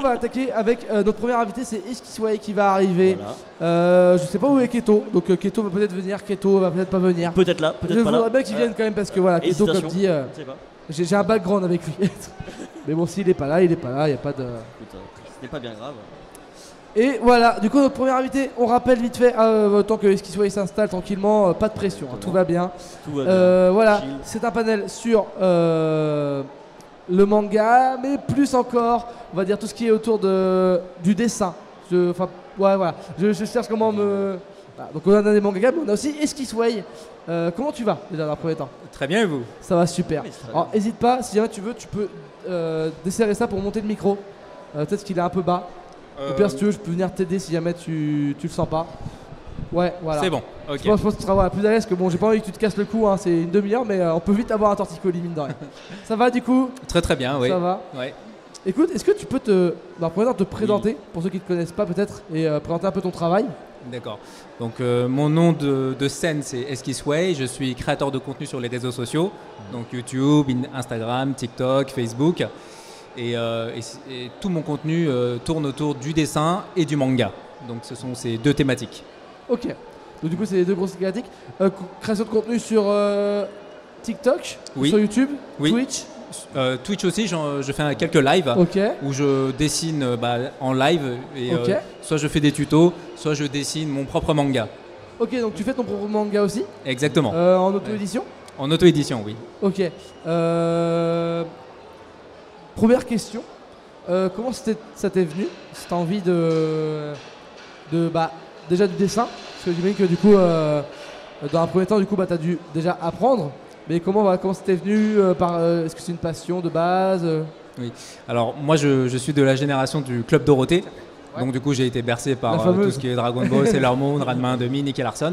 va attaquer avec notre premier invité, c'est Eskisway qui va arriver. Voilà. Je sais pas où est Keto, donc Keto va peut-être venir, Keto va peut-être pas venir. Peut-être là, peut-être pas là. Je voudrais bien qu'il vienne quand même parce que voilà, Keto comme dit, j'ai un background avec lui. Mais bon, s'il est pas là, il est pas là, il n'y a pas de... Écoute, ce n'est pas bien grave. Et voilà, du coup notre premier invité, on rappelle vite fait, tant que Eskisway s'installe tranquillement, pas de pression, tout va bien. Tout va bien. Voilà, c'est un panel sur le manga, mais plus encore, on va dire tout ce qui est autour du dessin. Enfin, ouais, voilà, je cherche comment me... Voilà, donc on a des mangas, mais on a aussi Eskisway. Comment tu vas déjà dans un premier temps? Très bien et vous? Ça va super. Oui, alors n'hésite pas, si jamais tu veux, tu peux desserrer ça pour monter le micro. Peut-être qu'il est un peu bas. Au pire, si tu veux, je peux venir t'aider si jamais tu le sens pas. Ouais, voilà. C'est bon, ok. Je pense que tu seras plus à l'aise que bon, j'ai pas envie que tu te casses le cou, hein, c'est une demi-heure, mais on peut vite avoir un torticolis, mine de rien. Ça va du coup? Très très bien, oui. Ça va? Ouais. Écoute, est-ce que tu peux te présenter, pour ceux qui ne te connaissent pas peut-être, et présenter un peu ton travail? D'accord. Donc mon nom de scène c'est Eskisway, je suis créateur de contenu sur les réseaux sociaux, donc YouTube, Instagram, TikTok, Facebook. Et tout mon contenu tourne autour du dessin et du manga. Donc ce sont ces deux thématiques. Ok. Donc du coup c'est les deux grosses thématiques. Création de contenu sur TikTok, oui. Sur YouTube, oui. Twitch. Twitch aussi, je fais quelques lives où je dessine en live. Et, soit je fais des tutos, soit je dessine mon propre manga. Ok, donc tu fais ton propre manga aussi? Exactement. En auto-édition? En auto-édition, oui. Ok. Première question, comment ça t'est venu, cette envie déjà du dessin? Parce que j'imagine que du coup, dans un premier temps, du coup, tu as dû déjà apprendre. Mais comment c'était venu est-ce que c'est une passion de base? Oui. Alors moi, je suis de la génération du Club Dorothée. Ouais. Donc du coup, j'ai été bercé par tout ce qui est Dragon Ball, Sailor Moon, Ranma 1/2, Nicky Larson.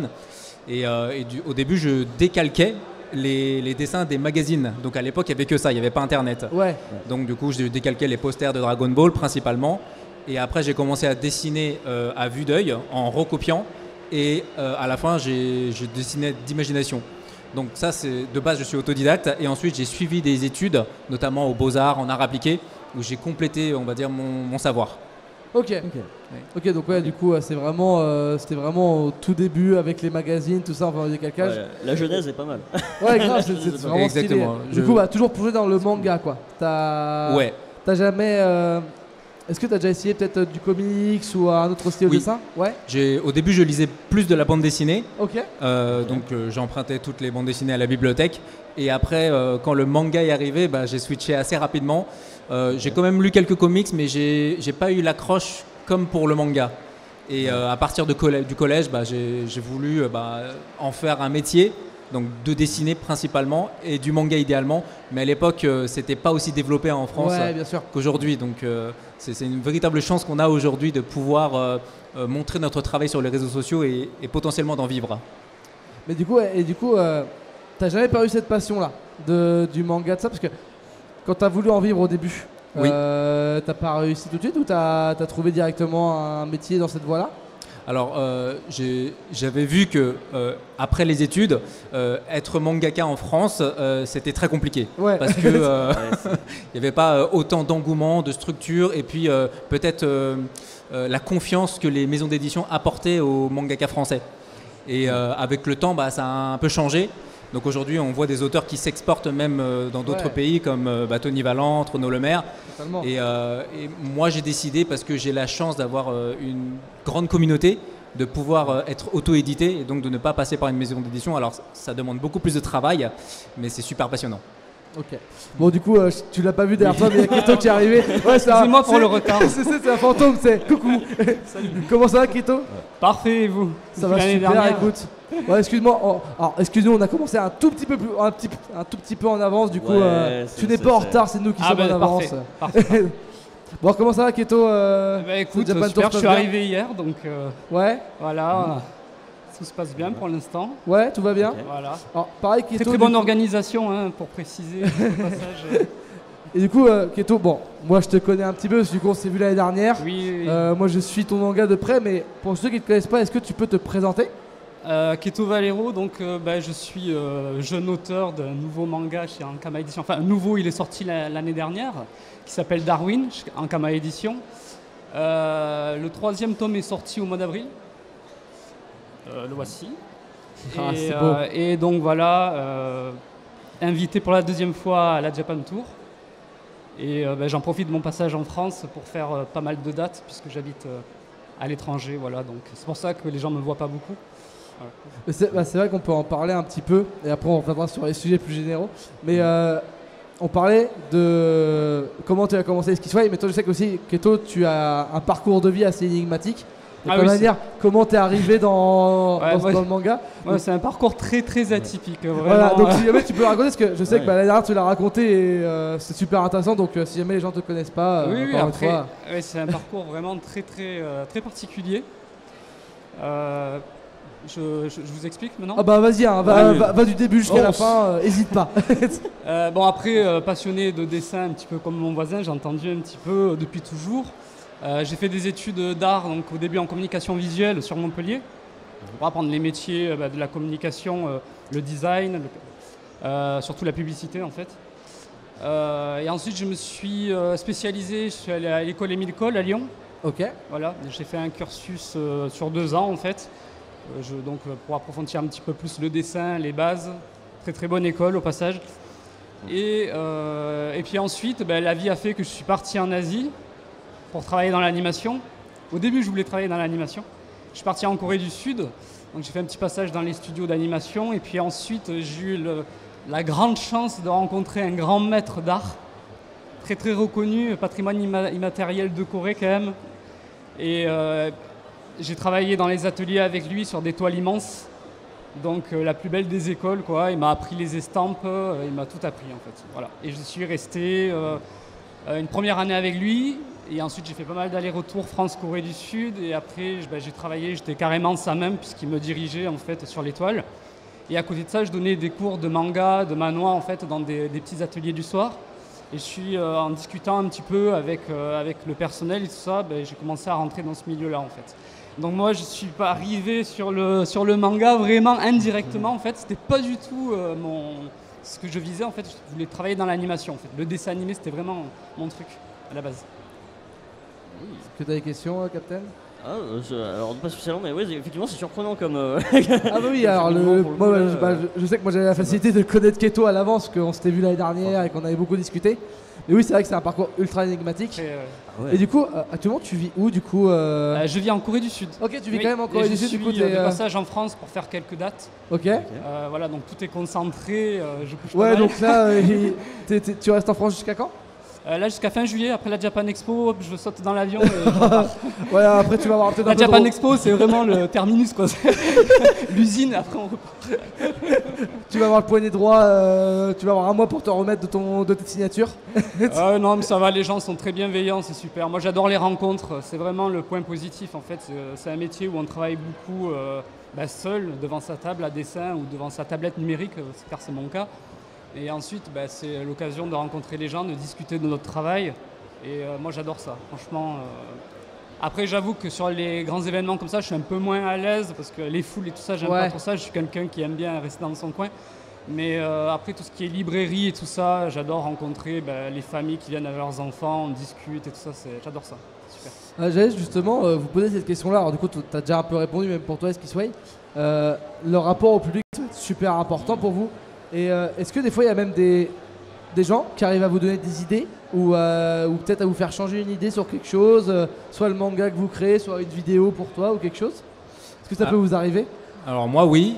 Au début, je décalquais les dessins des magazines. Donc à l'époque, il n'y avait que ça, il n'y avait pas Internet. Ouais. Donc du coup, je décalquais les posters de Dragon Ball principalement. Et après, j'ai commencé à dessiner à vue d'œil, en recopiant. Et à la fin, je dessinais d'imagination. Donc ça, de base, je suis autodidacte. Et ensuite, j'ai suivi des études, notamment aux Beaux-Arts, en art appliqué, où j'ai complété, on va dire, mon savoir. Ok, donc ouais, du coup, c'était vraiment au tout début avec les magazines, tout ça, enfin, des calcages. Ouais, la genèse est pas mal. Ouais, grave, c'est vraiment exactement. Stylé. Du coup, toujours plongé dans le manga, quoi. Ouais. T'as jamais... Est-ce que tu as déjà essayé peut-être du comics ou un autre style de dessin? Ouais. Au début, je lisais plus de la bande dessinée. Ok. Donc, j'empruntais toutes les bandes dessinées à la bibliothèque. Et après, quand le manga est arrivé, j'ai switché assez rapidement. J'ai quand même lu quelques comics, mais j'ai pas eu l'accroche comme pour le manga. Et à partir du collège, j'ai voulu en faire un métier. Donc de dessiner principalement et du manga idéalement, mais à l'époque c'était pas aussi développé en France qu'aujourd'hui, donc c'est une véritable chance qu'on a aujourd'hui de pouvoir montrer notre travail sur les réseaux sociaux et potentiellement d'en vivre. Mais du coup, t'as jamais perdu cette passion là du manga de ça, parce que quand t'as voulu en vivre au début, t'as pas réussi tout de suite ou t'as trouvé directement un métier dans cette voie-là? Alors, j'avais vu que après les études, être mangaka en France, c'était très compliqué. Ouais. Parce que il n'y avait pas autant d'engouement, de structure, et puis peut-être la confiance que les maisons d'édition apportaient aux mangaka français. Et avec le temps, ça a un peu changé. Donc aujourd'hui, on voit des auteurs qui s'exportent même dans d'autres pays comme Tony Valente, Renaud Lemaire. Et moi, j'ai décidé, parce que j'ai la chance d'avoir une grande communauté, de pouvoir être auto-édité et donc de ne pas passer par une maison d'édition. Alors, ça demande beaucoup plus de travail, mais c'est super passionnant. Ok. Bon, du coup, tu l'as pas vu derrière toi, mais il y a Keto qui est arrivé. Ouais, excusez-moi pour le retard. C'est un fantôme, c'est coucou. Salut. Comment ça va, Keto? Parfait, et vous? Ça va super, écoute. Ouais, excuse-moi. Alors, excuse-nous, on a commencé un tout petit peu en avance. Du coup, tu n'es pas en retard, c'est nous qui sommes en avance. Parfait. Bon, comment ça va, Keto? Écoute, super, je suis arrivé hier, donc ouais. Voilà. Tout se passe bien pour l'instant. Ouais, tout va bien. Okay. Voilà. Alors, pareil, Keto, très bonne organisation, pour préciser le passage. Et du coup, Keto, bon, moi je te connais un petit peu, parce que du coup on s'est vu l'année dernière. Oui. Moi je suis ton manga de près, mais pour ceux qui ne te connaissent pas, est-ce que tu peux te présenter? Keto Valero, donc je suis jeune auteur d'un nouveau manga chez Ankama Édition. Enfin, nouveau, il est sorti l'année dernière, qui s'appelle Darwin, Ankama Édition. Le 3e tome est sorti au mois d'avril. Le voici. Ah, et, c'est beau. et donc voilà, invité pour la 2e fois à la Japan Tour. Et j'en profite de mon passage en France pour faire pas mal de dates puisque j'habite à l'étranger. Voilà, donc c'est pour ça que les gens ne me voient pas beaucoup. Voilà. C'est vrai qu'on peut en parler un petit peu et après on reviendra sur les sujets plus généraux. Mais on parlait de comment tu as commencé Ski Sway, mais toi je sais qu'aussi Keto tu as un parcours de vie assez énigmatique. De quelle manière, comment t'es arrivé dans le manga? Ouais, c'est un parcours très très atypique. Vraiment. Voilà, donc si jamais tu peux raconter, parce que je sais que l'année dernière tu l'as raconté et c'est super intéressant, donc si jamais les gens te connaissent pas, c'est un parcours vraiment très très très particulier. Je vous explique maintenant. Ah bah vas-y, hein, va du début jusqu'à la fin, hésite pas. Après, passionné de dessin un petit peu comme mon voisin, j'ai entendu un petit peu depuis toujours. J'ai fait des études d'art, donc au début en communication visuelle sur Montpellier, pour apprendre les métiers de la communication, le design, surtout la publicité en fait. Et ensuite je me suis spécialisé, je suis allé à l'école Émile Coll à Lyon. Ok. Voilà, j'ai fait un cursus sur 2 ans en fait, donc pour approfondir un petit peu plus le dessin, les bases. Très très bonne école au passage. Et puis ensuite, la vie a fait que je suis parti en Asie pour travailler dans l'animation. Au début, je voulais travailler dans l'animation. Je suis parti en Corée du Sud, donc j'ai fait un petit passage dans les studios d'animation. Et puis ensuite, j'ai eu la grande chance de rencontrer un grand maître d'art, très très reconnu, patrimoine immatériel de Corée quand même. Et j'ai travaillé dans les ateliers avec lui sur des toiles immenses. Donc la plus belle des écoles, quoi. Il m'a appris les estampes, il m'a tout appris en fait. Voilà. Et je suis resté une première année avec lui. Et ensuite, j'ai fait pas mal d'allers-retours France-Corée du Sud. Et après, j'ai travaillé, j'étais carrément sa même, puisqu'il me dirigeait en fait sur les toiles. Et à côté de ça, je donnais des cours de manga, de manhwa en fait, dans des petits ateliers du soir. Et je suis, en discutant un petit peu avec le personnel et tout ça, j'ai commencé à rentrer dans ce milieu-là en fait. Donc moi, je suis pas arrivé sur le manga vraiment indirectement en fait. C'était pas du tout ce que je visais en fait. Je voulais travailler dans l'animation en fait. Le dessin animé, c'était vraiment mon truc à la base. Est-ce que tu as des questions, Captain? Alors pas spécialement, mais oui, effectivement, c'est surprenant comme. Ah bah oui, alors je sais que moi j'avais la facilité de connaître Keto à l'avance, qu'on s'était vu l'année dernière et qu'on avait beaucoup discuté. Mais oui, c'est vrai que c'est un parcours ultra énigmatique. Et du coup, actuellement, tu vis où du coup Je vis en Corée du Sud. Ok, tu vis quand même en Corée du Sud. Du coup, de passage en France pour faire quelques dates. Ok. Voilà, donc tout est concentré. Je bouge pas ouais, mal. donc là, tu restes en France jusqu'à quand? Là jusqu'à fin juillet, après la Japan Expo, hop, je saute dans l'avion. Ouais, après tu vas avoir peut-être la Japan Expo, c'est vraiment le terminus, quoi. L'usine, après on repart. Tu vas avoir le poignet droit, tu vas avoir un mois pour te remettre de tes signatures. Non, mais ça va, les gens sont très bienveillants, c'est super. Moi j'adore les rencontres, c'est vraiment le point positif en fait. C'est un métier où on travaille beaucoup seul, devant sa table à dessin ou devant sa tablette numérique, car c'est mon cas. Et ensuite, c'est l'occasion de rencontrer les gens, de discuter de notre travail. Et moi, j'adore ça, franchement. Après, j'avoue que sur les grands événements comme ça, je suis un peu moins à l'aise parce que les foules et tout ça, j'aime pas trop ça. Je suis quelqu'un qui aime bien rester dans son coin. Mais après, tout ce qui est librairie et tout ça, j'adore rencontrer les familles qui viennent avec leurs enfants, on discute et tout ça. J'adore ça, super. J'allais justement vous poser cette question-là. Alors du coup, tu as déjà un peu répondu, même pour toi, Ski Sway. Le rapport au public, c'est super important pour vous. Et est-ce que des fois il y a même des gens qui arrivent à vous donner des idées ou peut-être à vous faire changer une idée sur quelque chose, soit le manga que vous créez, soit une vidéo pour toi ou quelque chose? Est-ce que ça peut vous arriver? Alors moi oui,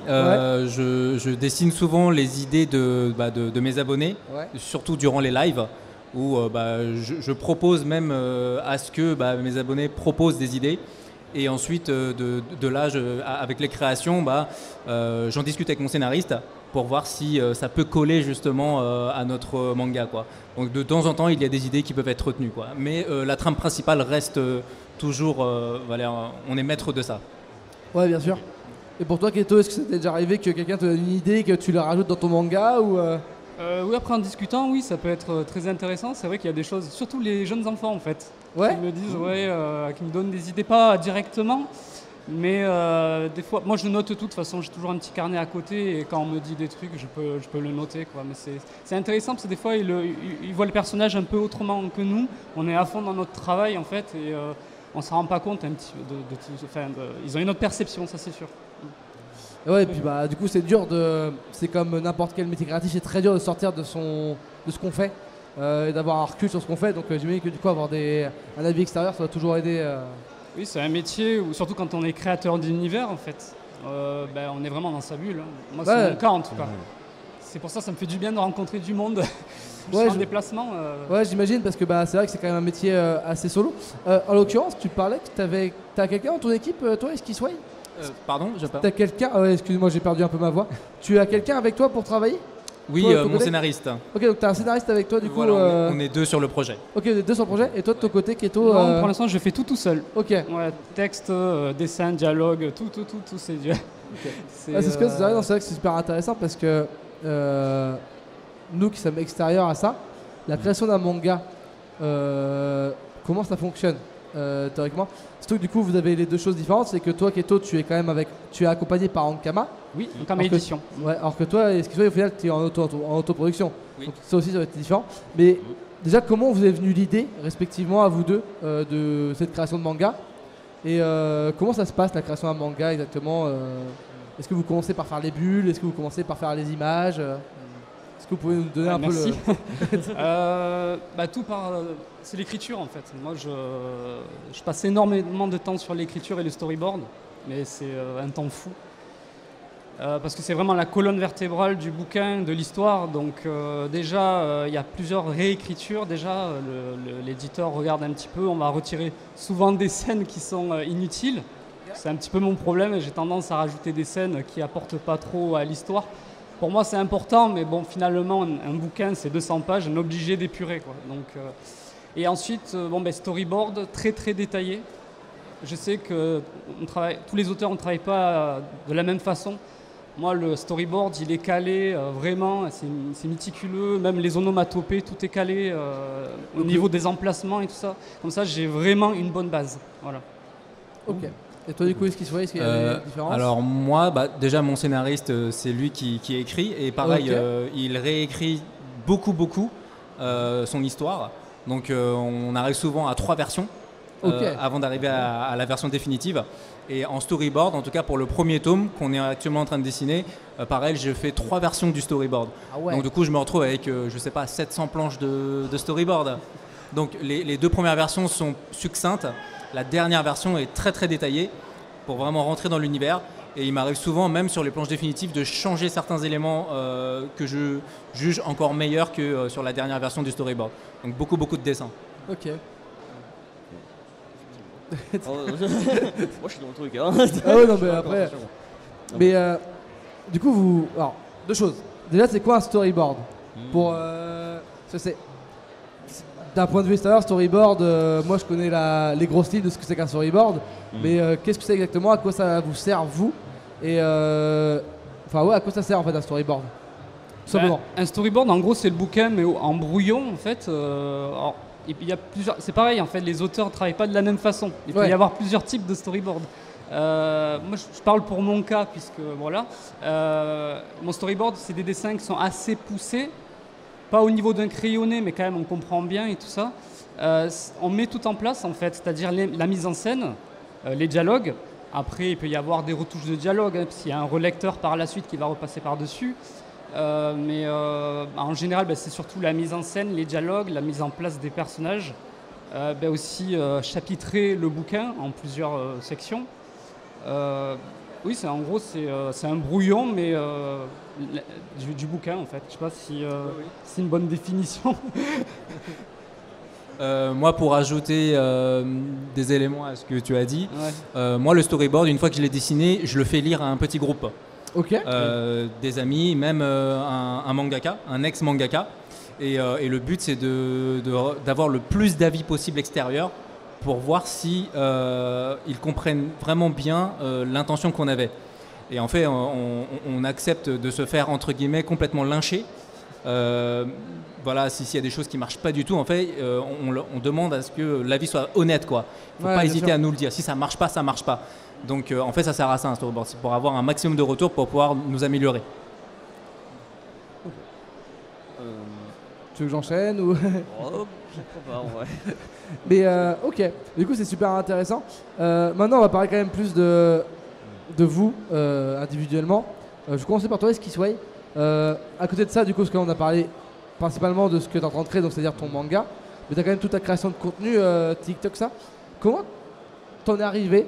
je dessine souvent les idées de mes abonnés, surtout durant les lives où je propose même à ce que mes abonnés proposent des idées. Et ensuite, de là, avec les créations, j'en discute avec mon scénariste pour voir si ça peut coller justement à notre manga, quoi. Donc de temps en temps, il y a des idées qui peuvent être retenues, quoi. Mais la trame principale reste toujours, on est maître de ça. Ouais, bien sûr. Et pour toi, Keto, est-ce que ça t'est déjà arrivé que quelqu'un te donne une idée et que tu la rajoutes dans ton manga ou Oui, après en discutant, oui, ça peut être très intéressant. C'est vrai qu'il y a des choses, surtout les jeunes enfants en fait, qui me disent, qui me donnent des idées, pas directement, mais des fois, moi je note tout, de toute façon, j'ai toujours un petit carnet à côté et quand on me dit des trucs, je peux le noter, quoi. Mais c'est intéressant parce que des fois, ils voient le personnage un peu autrement que nous. On est à fond dans notre travail en fait et on s'en rend pas compte un petit ils ont une autre perception, ça c'est sûr. Et ouais, et puis bah du coup c'est dur c'est comme n'importe quel métier créatif, c'est très dur de sortir de ce qu'on fait et d'avoir un recul sur ce qu'on fait. Donc j'imagine que du coup avoir un avis extérieur, ça va toujours aider. Oui, c'est un métier où surtout quand on est créateur d'univers en fait, on est vraiment dans sa bulle. Hein. Moi c'est mon cas en tout cas. C'est pour ça que ça me fait du bien de rencontrer du monde. En déplacement. Ouais, j'imagine, parce que c'est vrai que c'est quand même un métier assez solo. En l'occurrence, tu parlais que t'as quelqu'un dans ton équipe, toi, est-ce qu'il soit Pardon, je parle. T'as quelqu'un excuse-moi, j'ai perdu un peu ma voix. Tu as quelqu'un avec toi pour travailler? Oui, toi, mon scénariste. Ok, donc t'as un scénariste avec toi, du coup. Voilà, on est deux sur le projet. Ok, on est deux sur le projet. Et toi, de ton côté, Keto Non, pour l'instant, je fais tout seul. Ok. Ouais, texte, dessin, dialogue, tout, c'est Dieu. Okay. C'est vrai que c'est super intéressant parce que nous qui sommes extérieurs à ça, la création d'un manga, comment ça fonctionne théoriquement? Surtout que du coup vous avez les deux choses différentes, c'est que toi Keto tu es accompagné par Ankama. Oui, Ankama Édition. Ouais, alors que toi, au final tu es en autoproduction. Oui. Donc ça aussi ça va être différent. Mais déjà comment vous est venue l'idée respectivement à vous deux de cette création de manga? Et comment ça se passe la création d'un manga exactement? Est-ce que vous commencez par faire les bulles? Est-ce que vous commencez par faire les images? Est-ce que vous pouvez nous donner un peu tout c'est l'écriture en fait. Moi je passe énormément de temps sur l'écriture et le storyboard, mais c'est un temps fou. Parce que c'est vraiment la colonne vertébrale du bouquin, de l'histoire. Donc déjà, il y a plusieurs réécritures. Déjà, l'éditeur regarde un petit peu. On va retirer souvent des scènes qui sont inutiles. C'est un petit peu mon problème. J'ai tendance à rajouter des scènes qui apportent pas trop à l'histoire. Pour moi, c'est important, mais bon, finalement, un bouquin, c'est 200 pages. On est obligé d'épurer, quoi. Donc, et ensuite, storyboard très très détaillé. Je sais que tous les auteurs ne travaillent pas de la même façon. Moi, le storyboard, il est calé vraiment, c'est méticuleux. Même les onomatopées, tout est calé au niveau des emplacements et tout ça. Comme ça, j'ai vraiment une bonne base. Voilà. Ok. Et toi, du coup, est-ce qu'il y a des différences? Alors moi, déjà mon scénariste, c'est lui qui écrit. Et pareil, il réécrit beaucoup son histoire. Donc on arrive souvent à 3 versions avant d'arriver à la version définitive. Et en storyboard, en tout cas pour le premier tome qu'on est actuellement en train de dessiner, pareil, je fais 3 versions du storyboard. Ah ouais. Donc du coup, je me retrouve avec, 700 planches de storyboard. Donc les 2 premières versions sont succinctes. La dernière version est très très détaillée pour vraiment rentrer dans l'univers. Et il m'arrive souvent, même sur les planches définitives, de changer certains éléments que je juge encore meilleurs que sur la dernière version du storyboard. Donc beaucoup de dessins. Ok. Moi je suis dans le truc. Hein. Ah ouais, non, mais après. Mais du coup, alors, 2 choses. Déjà, c'est quoi un storyboard? Pour. D'un point de vue extérieur, storyboard, moi je connais les grosses lignes de ce que c'est qu'un storyboard. Mais qu'est-ce que c'est exactement? À quoi ça vous sert, vous? Et. à quoi ça sert en fait un storyboard? Tout simplement. Un storyboard, en gros, c'est le bouquin, mais en brouillon en fait. Il y a c'est pareil en fait, les auteurs ne travaillent pas de la même façon. Il peut y avoir plusieurs types de storyboard. Moi je parle pour mon cas puisque voilà, mon storyboard c'est des dessins qui sont assez poussés, pas au niveau d'un crayonné mais quand même on comprend bien et tout ça. On met tout en place en fait, c'est-à-dire la mise en scène, les dialogues. Après il peut y avoir des retouches de dialogue, hein, parce qu'il y a un relecteur par la suite qui va repasser par-dessus. Mais en général, c'est surtout la mise en scène, les dialogues, la mise en place des personnages, aussi chapitrer le bouquin en plusieurs sections. Oui, en gros, c'est un brouillon, mais du bouquin en fait. Je sais pas si c'est une bonne définition. Moi, pour ajouter des éléments à ce que tu as dit, moi, le storyboard, une fois que je l'ai dessiné, je le fais lire à un petit groupe. Des amis, même un mangaka, un ex-mangaka. Et le but, c'est d'avoir le plus d'avis possible extérieurs pour voir si ils comprennent vraiment bien l'intention qu'on avait. Et en fait, on accepte de se faire, entre guillemets, complètement lyncher. Voilà, s'il y a des choses qui ne marchent pas du tout, en fait, on demande à ce que l'avis soit honnête, quoi. Il ne faut pas hésiter à nous le dire. Si ça ne marche pas, ça ne marche pas. Donc en fait ça sert à ça un storyboard, c'est pour avoir un maximum de retours pour pouvoir nous améliorer. Tu veux que j'enchaîne ou... Oh, pourquoi pas, en vrai. Mais ok, du coup c'est super intéressant. Maintenant on va parler quand même plus de vous individuellement. Je vais commencer par toi, Skisway. À côté de ça, du coup, parce qu'on a parlé principalement de ce que tu es en train de créer, donc c'est-à-dire ton manga, mais tu as quand même toute ta création de contenu, TikTok, ça. Comment t'en es arrivé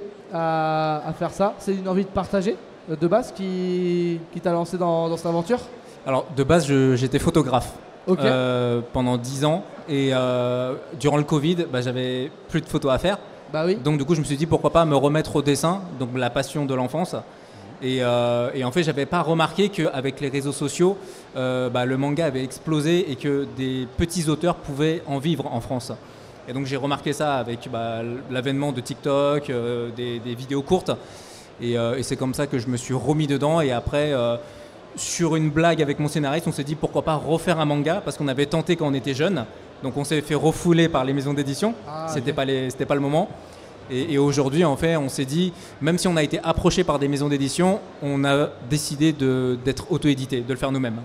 à faire ça? C'est une envie de partager de base qui t'a lancé dans cette aventure? Alors, de base, j'étais photographe Ok. pendant 10 ans. Et durant le Covid, j'avais plus de photos à faire. Bah oui. Donc, du coup, je me suis dit pourquoi pas me remettre au dessin, donc la passion de l'enfance. Et en fait, j'avais pas remarqué qu'avec les réseaux sociaux, le manga avait explosé et que des petits auteurs pouvaient en vivre en France. Et donc, j'ai remarqué ça avec l'avènement de TikTok, des vidéos courtes. Et c'est comme ça que je me suis remis dedans. Et après, sur une blague avec mon scénariste, on s'est dit pourquoi pas refaire un manga, parce qu'on avait tenté quand on était jeune. Donc, on s'est fait refouler par les maisons d'édition. C'était pas le moment. Et aujourd'hui, en fait, on s'est dit, même si on a été approché par des maisons d'édition, on a décidé d'être auto-édité, de le faire nous-mêmes.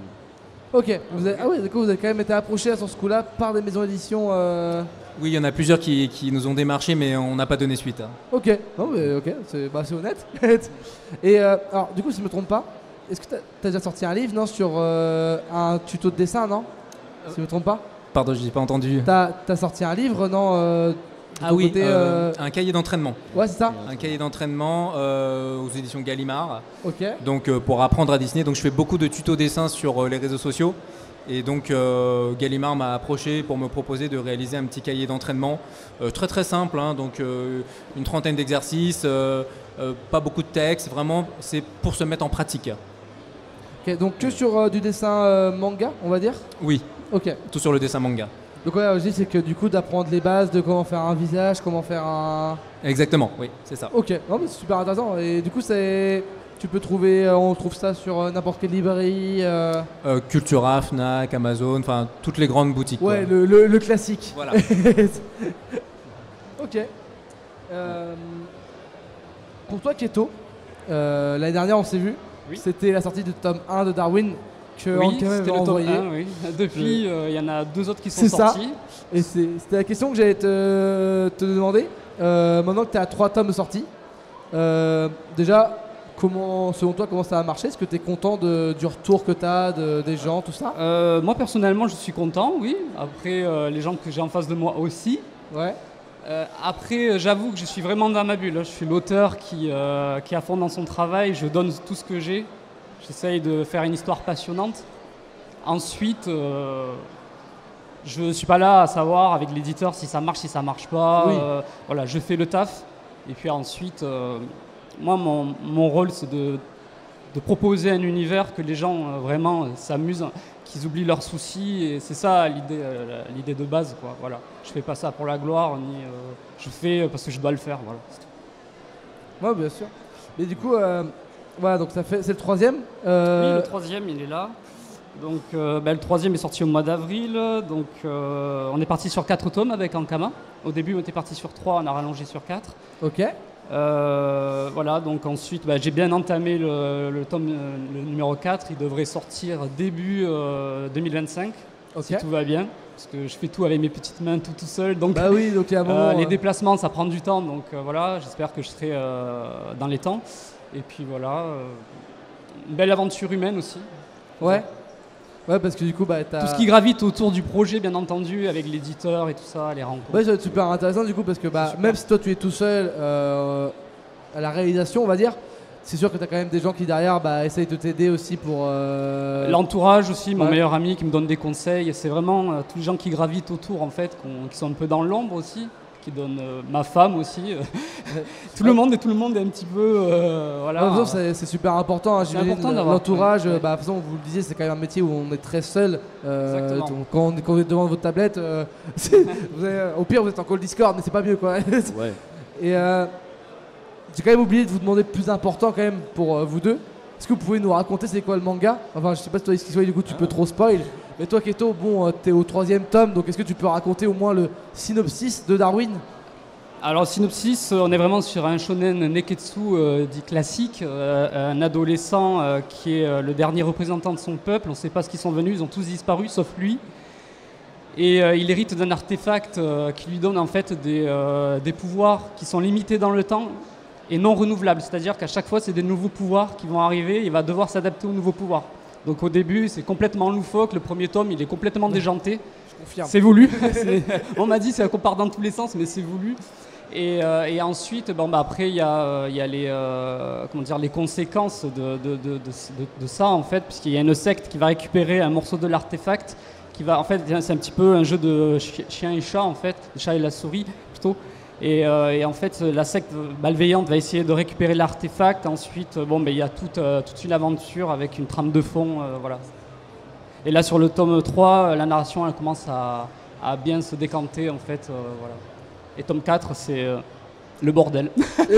Ok. Vous avez quand même été approché à ce coup-là par des maisons d'édition. Oui, il y en a plusieurs qui nous ont démarché, mais on n'a pas donné suite. Ok. Non mais ok, c'est honnête. Et alors, du coup, si je me trompe pas, est-ce que tu as déjà sorti un livre, non, sur un tuto de dessin, non? Si je me trompe pas. Pardon, je n'ai pas entendu. T'as sorti un livre, non Ah oui, un cahier d'entraînement. Ouais, c'est ça. Un cahier d'entraînement aux éditions Gallimard. Ok. Donc pour apprendre à dessiner. Donc je fais beaucoup de tutos dessin sur les réseaux sociaux. Et donc Gallimard m'a approché pour me proposer de réaliser un petit cahier d'entraînement très très simple. Hein, donc une trentaine d'exercices, pas beaucoup de texte. Vraiment, c'est pour se mettre en pratique. Ok, donc que sur du dessin manga, on va dire. Oui, Ok. tout sur le dessin manga. Donc ouais, je dis c'est que du coup d'apprendre les bases de comment faire un visage, comment faire un... Exactement, oui, c'est ça. Ok, non mais c'est super intéressant. Et du coup tu peux trouver, on trouve ça sur n'importe quelle librairie. Cultura, Fnac, Amazon, enfin toutes les grandes boutiques. Ouais, quoi. le classique. Voilà. Ok. Pour toi Keto, l'année dernière on s'est vu, Oui. c'était la sortie du tome 1 de Darwin que Oui, Anke m'avait c'était le top envoyé. 1, oui. Depuis, il y en a 2 autres qui sont C'est ça. sortis. Et c'était la question que j'allais te demander. Maintenant que tu es à 3 tomes sortis, déjà, selon toi, comment ça a marché? Est-ce que tu es content du retour que tu as des gens, tout ça? Moi, personnellement, je suis content, oui. Après, les gens que j'ai en face de moi aussi. Ouais. Après, j'avoue que je suis vraiment dans ma bulle. Je suis l'auteur qui est à fond dans son travail. Je donne tout ce que j'ai. J'essaye de faire une histoire passionnante. Ensuite, je ne suis pas là à savoir avec l'éditeur si ça marche, si ça marche pas. Oui. Voilà, je fais le taf. Et puis ensuite, moi, mon rôle, c'est de proposer un univers que les gens vraiment s'amusent, qu'ils oublient leurs soucis. Et c'est ça l'idée de base, quoi. Voilà. Je fais pas ça pour la gloire, ni je fais parce que je dois le faire. Voilà. C'est tout. Ouais, bien sûr. Mais du coup, voilà, donc c'est le 3e. Oui, le 3e, il est là. Donc, le 3e est sorti au mois d'avril. Donc, on est parti sur 4 tomes avec Ankama. Au début, on était parti sur 3, on a rallongé sur 4. Ok. Voilà, donc ensuite, j'ai bien entamé le tome, le numéro 4. Il devrait sortir début 2025, si Ok. tout va bien. Parce que je fais tout avec mes petites mains, tout seul. Donc, Bah oui, donc il y a un moment. les déplacements, ça prend du temps. Donc voilà, j'espère que je serai dans les temps. Et puis voilà, une belle aventure humaine aussi. Ouais. Ouais, parce que du coup, t'as. Tout ce qui gravite autour du projet, bien entendu, avec l'éditeur et tout ça, les rencontres. Ouais, ça va être super intéressant du coup, parce que Super. même si toi tu es tout seul à la réalisation, on va dire, c'est sûr que tu as quand même des gens qui derrière essayent de t'aider aussi pour. L'entourage aussi, mon Ouais. meilleur ami qui me donne des conseils. C'est vraiment tous les gens qui gravitent autour, en fait, qui sont un peu dans l'ombre aussi, qui donnent ma femme aussi. Tout le monde est un petit peu. Voilà. En même temps, c'est super important, hein, C'est j'imagine, important d'avoir- l'entourage. ouais. De toute façon, vous le disiez, c'est quand même un métier où on est très seul. Exactement. Donc, quand vous êtes devant votre tablette, au pire, vous êtes en call Discord, mais c'est pas mieux quoi. Ouais. Et j'ai quand même oublié de vous demander plus important quand même pour vous deux. Est-ce que vous pouvez nous raconter c'est quoi le manga? Enfin, je sais pas si toi, du coup, tu peux trop spoil. Mais toi, Keto, bon, t'es au 3e tome, donc est-ce que tu peux raconter au moins le synopsis de Darwin? Alors, synopsis, on est vraiment sur un shonen neketsu dit classique, un adolescent qui est le dernier représentant de son peuple. On ne sait pas ce qu'ils sont venus, ils ont tous disparu sauf lui. Et il hérite d'un artefact qui lui donne en fait des pouvoirs qui sont limités dans le temps et non renouvelables. C'est-à-dire qu'à chaque fois, c'est des nouveaux pouvoirs qui vont arriver. Il va devoir s'adapter aux nouveaux pouvoirs. Donc au début, c'est complètement loufoque. Le premier tome, il est complètement déjanté. Je confirme. C'est voulu. On m'a dit ça part dans tous les sens, mais c'est voulu. Et ensuite, après, il y a les conséquences de ça, en fait, puisqu'il y a une secte qui va récupérer un morceau de l'artefact. En fait, c'est un petit peu un jeu de chien et chat, en fait, le chat et la souris, plutôt. Et en fait, la secte malveillante va essayer de récupérer l'artefact. Ensuite, il y a toute une aventure avec une trame de fond, voilà. Et là, sur le tome 3, la narration, elle commence à bien se décanter, en fait, voilà. Et tome 4, c'est le bordel.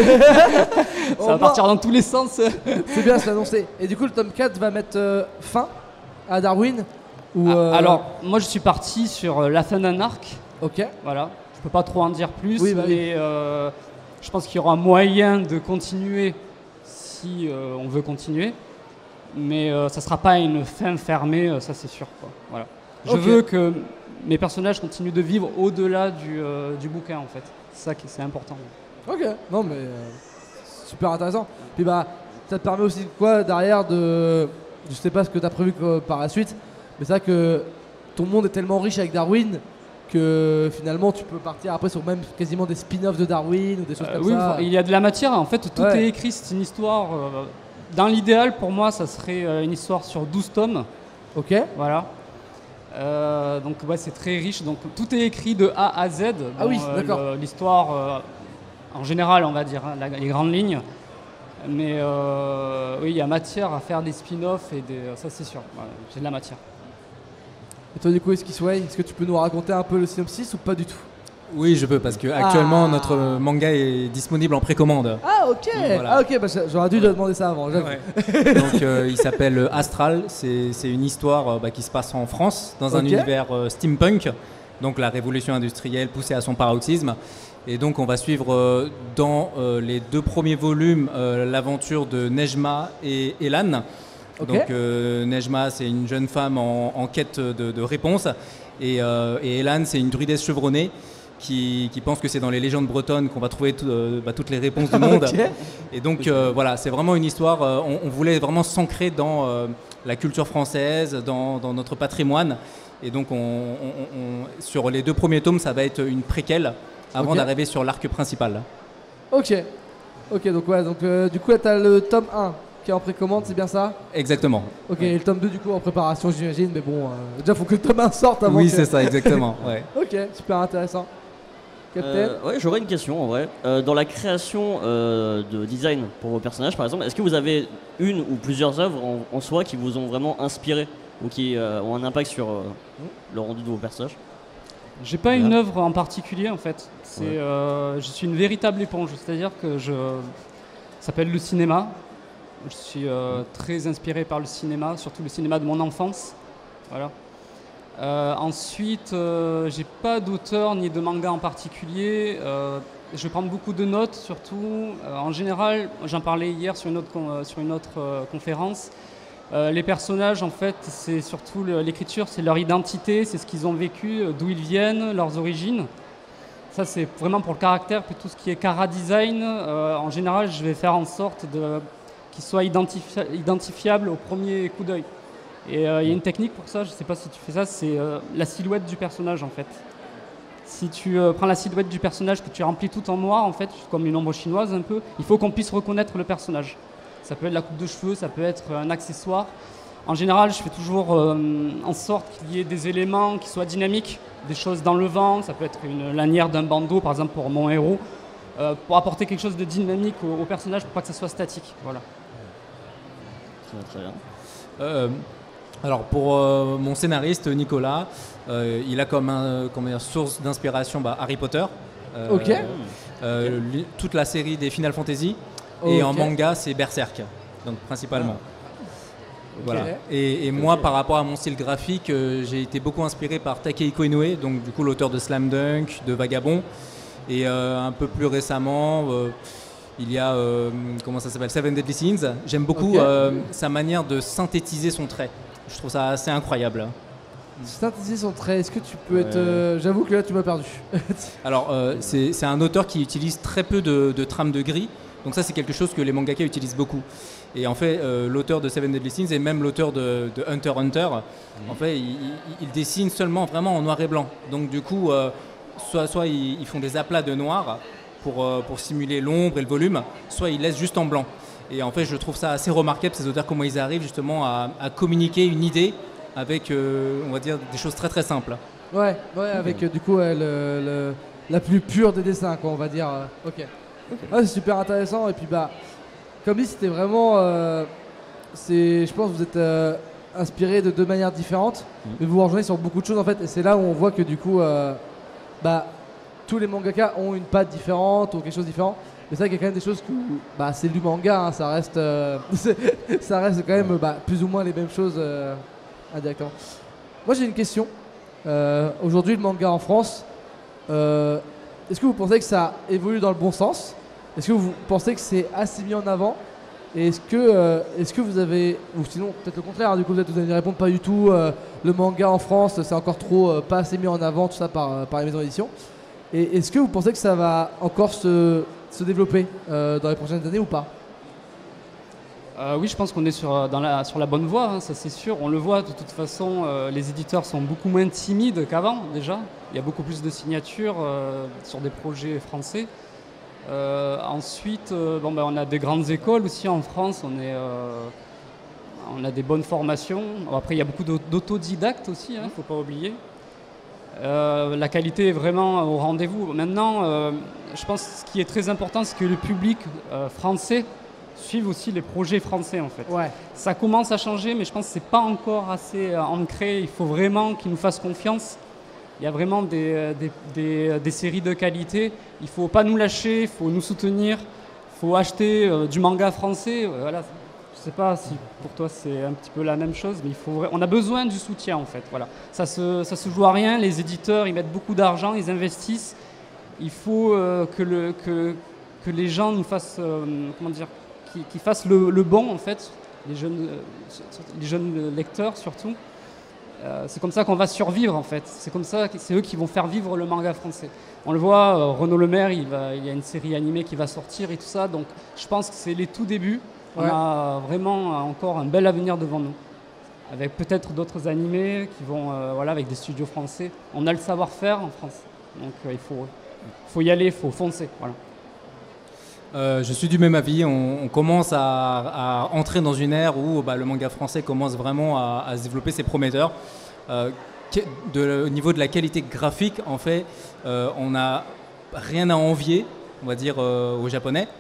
Ça va partir dans tous les sens. C'est bien, c'est annoncé. Et du coup, le tome 4 va mettre fin à Darwin ou Alors, moi, je suis parti sur la fin d'un arc. Ok. Voilà. Je peux pas trop en dire plus, Oui, mais je pense qu'il y aura moyen de continuer si on veut continuer. Mais ça sera pas une fin fermée, ça c'est sûr, quoi. Voilà. Je veux que mes personnages continuent de vivre au-delà du bouquin, en fait. C'est ça qui c'est important. Ok, non mais super intéressant. Puis ça te permet aussi quoi derrière de... Je sais pas ce que tu as prévu par la suite, mais c'est vrai que ton monde est tellement riche avec Darwin que finalement tu peux partir après sur même quasiment des spin-offs de Darwin ou des choses comme oui, ça. Il y a de la matière, en fait, tout est écrit, c'est une histoire... dans l'idéal, pour moi, ça serait une histoire sur 12 tomes. Ok. Voilà. Donc c'est très riche, donc tout est écrit de A à Z. Ah oui, d'accord. L'histoire, en général, on va dire, hein, les grandes lignes. Mais oui, il y a matière à faire des spin-offs et ça c'est sûr, voilà, j'ai de la matière. Et toi du coup, est-ce que tu peux nous raconter un peu le synopsis ou pas du tout? Oui, je peux, parce que actuellement notre manga est disponible en précommande. Ah ok, voilà. ah ok, j'aurais dû te demander ça avant. Ouais. Donc il s'appelle Astral, c'est une histoire qui se passe en France, dans un univers steampunk, donc la révolution industrielle poussée à son paroxysme. Et donc on va suivre dans les 2 premiers volumes l'aventure de Nejma et Elan. Donc Nejma, c'est une jeune femme en quête de réponse, et Elan, c'est une druidesse chevronnée qui pense que c'est dans les légendes bretonnes qu'on va trouver toutes les réponses du monde. Et donc voilà, c'est vraiment une histoire, on voulait vraiment s'ancrer dans la culture française, dans notre patrimoine. Et donc sur les 2 premiers tomes, ça va être une préquelle avant d'arriver sur l'arc principal. Ok, donc du coup tu as le tome 1 qui est en précommande, c'est bien ça? Exactement. Ok, et le tome 2 du coup en préparation, j'imagine, mais bon, déjà faut que le tome 1 sorte avant. Oui, c'est ça, exactement. Ouais. Ok, super intéressant. Captain? J'aurais une question en vrai. Dans la création de design pour vos personnages, par exemple, est-ce que vous avez une ou plusieurs œuvres en soi qui vous ont vraiment inspiré ou qui ont un impact sur le rendu de vos personnages? J'ai pas une œuvre en particulier en fait. Je suis une véritable éponge, c'est-à-dire que ça s'appelle le cinéma. Je suis très inspiré par le cinéma, surtout le cinéma de mon enfance. Voilà. Ensuite, j'ai pas d'auteur ni de manga en particulier. Je vais prendre beaucoup de notes, surtout. En général, j'en parlais hier sur une autre conférence. Les personnages, en fait, c'est surtout l'écriture, c'est leur identité, c'est ce qu'ils ont vécu, d'où ils viennent, leurs origines. Ça, c'est vraiment pour le caractère. Puis tout ce qui est chara-design, en général, je vais faire en sorte qu'il soit identifiable au premier coup d'œil. Et il y a une technique pour ça, je ne sais pas si tu fais ça, c'est la silhouette du personnage en fait. Si tu prends la silhouette du personnage que tu remplis tout en noir, en fait, comme une ombre chinoise un peu, il faut qu'on puisse reconnaître le personnage. Ça peut être la coupe de cheveux, ça peut être un accessoire. En général, je fais toujours en sorte qu'il y ait des éléments qui soient dynamiques, des choses dans le vent, ça peut être une lanière d'un bandeau par exemple pour mon héros, pour apporter quelque chose de dynamique au personnage pour pas que ça soit statique. Voilà. Très bien. Alors pour mon scénariste Nicolas, il a comme source d'inspiration Harry Potter, toute la série des Final Fantasy, et en manga c'est Berserk, donc principalement. Voilà. Et moi, par rapport à mon style graphique, j'ai été beaucoup inspiré par Takehiko Inoue, donc du coup l'auteur de Slam Dunk, de Vagabond, et un peu plus récemment. Il y a, Seven Deadly Sins. J'aime beaucoup sa manière de synthétiser son trait. Je trouve ça assez incroyable. Synthétiser son trait, est-ce que tu peux être... J'avoue que là, tu m'as perdu. Alors, c'est un auteur qui utilise très peu de trames de gris. Donc ça, c'est quelque chose que les mangaka utilisent beaucoup. Et en fait, l'auteur de Seven Deadly Sins et même l'auteur de Hunter x Hunter, en fait, il dessine seulement vraiment en noir et blanc. Donc du coup, soit ils font des aplats de noir pour simuler l'ombre et le volume, soit ils laissent juste en blanc. Et en fait, je trouve ça assez remarquable, ces auteurs, comment ils arrivent justement à communiquer une idée avec, on va dire, des choses très très simples. Ouais, avec du coup la plus pure des dessins, quoi, on va dire. Ok. Ouais, c'est super intéressant. Et puis comme dit, c'était vraiment, je pense que vous êtes inspiré de deux manières différentes, mais vous vous rejoignez sur beaucoup de choses en fait. Et c'est là où on voit que du coup, tous les mangaka ont une patte différente ou quelque chose de différent. Mais c'est vrai qu'il y a quand même des choses que, c'est du manga, hein, ça reste quand même plus ou moins les mêmes choses indirectement. Moi j'ai une question. Aujourd'hui le manga en France, est-ce que vous pensez que ça évolue dans le bon sens? Est-ce que vous pensez que c'est assez mis en avant? Et est-ce que vous avez, ou sinon peut-être le contraire, du coup vous allez répondre pas du tout, le manga en France c'est encore trop pas assez mis en avant, tout ça par les maisons d'édition. Et est-ce que vous pensez que ça va encore se développer dans les prochaines années ou pas? Oui, je pense qu'on est sur la bonne voie, hein, ça c'est sûr. On le voit de toute façon, les éditeurs sont beaucoup moins timides qu'avant déjà. Il y a beaucoup plus de signatures sur des projets français. Ensuite, on a des grandes écoles aussi en France. On a des bonnes formations. Après, il y a beaucoup d'autodidactes aussi, il ne faut pas oublier. La qualité est vraiment au rendez-vous. Maintenant, je pense que ce qui est très important, c'est que le public français suive aussi les projets français en fait. Ouais. Ça commence à changer, mais je pense que ce n'est pas encore assez ancré. Il faut vraiment qu'ils nous fassent confiance. Il y a vraiment des séries de qualité. Il ne faut pas nous lâcher, il faut nous soutenir. Il faut acheter du manga français. Voilà. Je ne sais pas si pour toi c'est un petit peu la même chose, mais on a besoin du soutien en fait. Voilà. Ça se joue à rien. Les éditeurs, ils mettent beaucoup d'argent, ils investissent. Il faut que les gens nous fassent, qu'ils fassent le bon en fait. Les jeunes lecteurs surtout. C'est comme ça qu'on va survivre en fait. C'est eux qui vont faire vivre le manga français. On le voit, Renaud Lemaire, il y a une série animée qui va sortir et tout ça. Donc je pense que c'est les tout débuts. On a vraiment encore un bel avenir devant nous. Avec peut-être d'autres animés qui vont, avec des studios français. On a le savoir-faire en France. Donc il faut y aller, il faut foncer. Voilà. Je suis du même avis. On commence à entrer dans une ère où le manga français commence vraiment à se développer, c'est prometteur. Au niveau de la qualité graphique, en fait, on n'a rien à envier, on va dire, aux Japonais.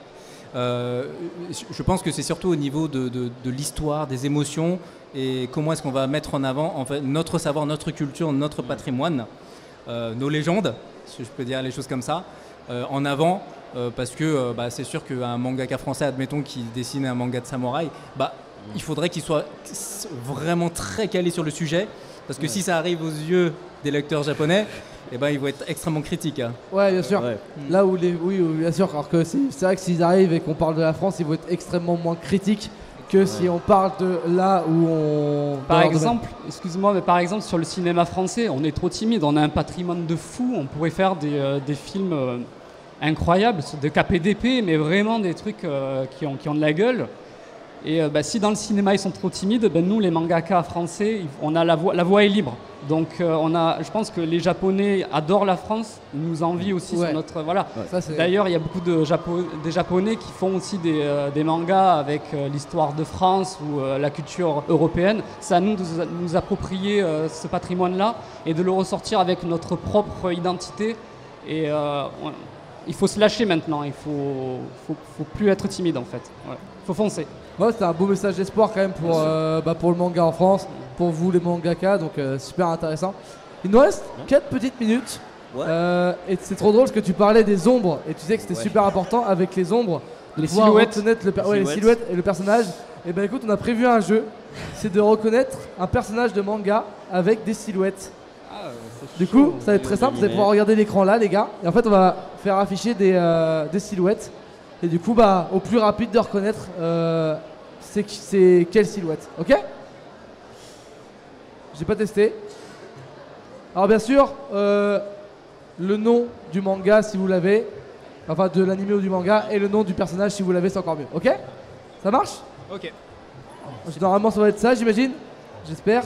Je pense que c'est surtout au niveau de l'histoire, des émotions et comment est-ce qu'on va mettre en avant en fait, notre savoir, notre culture, notre patrimoine, nos légendes, si je peux dire les choses comme ça, en avant. Parce que c'est sûr qu'un mangaka français, admettons, qui dessine un manga de samouraï, il faudrait qu'il soit vraiment très calé sur le sujet, parce que si ça arrive aux yeux des lecteurs japonais, ils vont être extrêmement critiques. Hein. Ouais, bien sûr. Ouais. Là où oui, bien sûr. Alors que c'est vrai que s'ils arrivent et qu'on parle de la France, ils vont être extrêmement moins critiques que si on parle de là où on... Par exemple, excuse-moi, mais par exemple sur le cinéma français, on est trop timide, on a un patrimoine de fou, on pourrait faire des films... incroyables, de KPDP, mais vraiment des trucs qui ont de la gueule. Et si dans le cinéma ils sont trop timides, nous les mangaka français, on a la voie est libre. Donc je pense que les Japonais adorent la France, ils nous envient aussi sur notre... Voilà. Ouais. D'ailleurs, il y a beaucoup des Japonais qui font aussi des mangas avec l'histoire de France ou la culture européenne. C'est à nous de nous approprier ce patrimoine-là et de le ressortir avec notre propre identité. Et il faut se lâcher maintenant, il faut plus être timide en fait. Il faut foncer. Ouais, c'était un beau message d'espoir quand même pour le manga en France, pour vous les mangaka, donc super intéressant. Il nous reste 4 petites minutes. Ouais. Et c'est trop drôle parce que tu parlais des ombres et tu sais que c'était super important avec les ombres, les silhouettes, les silhouettes et le personnage. Et écoute, on a prévu un jeu, c'est de reconnaître un personnage de manga avec des silhouettes. Du coup, ça va être très simple, vous allez pouvoir regarder l'écran là, les gars. Et en fait, on va faire afficher des silhouettes. Et du coup, au plus rapide de reconnaître c'est quelle silhouette. Ok ? J'ai pas testé. Alors bien sûr, le nom du manga si vous l'avez, enfin de l'anime ou du manga, et le nom du personnage si vous l'avez, c'est encore mieux. Ok? Ça marche? Ok. Normalement ça va être ça, j'imagine. J'espère.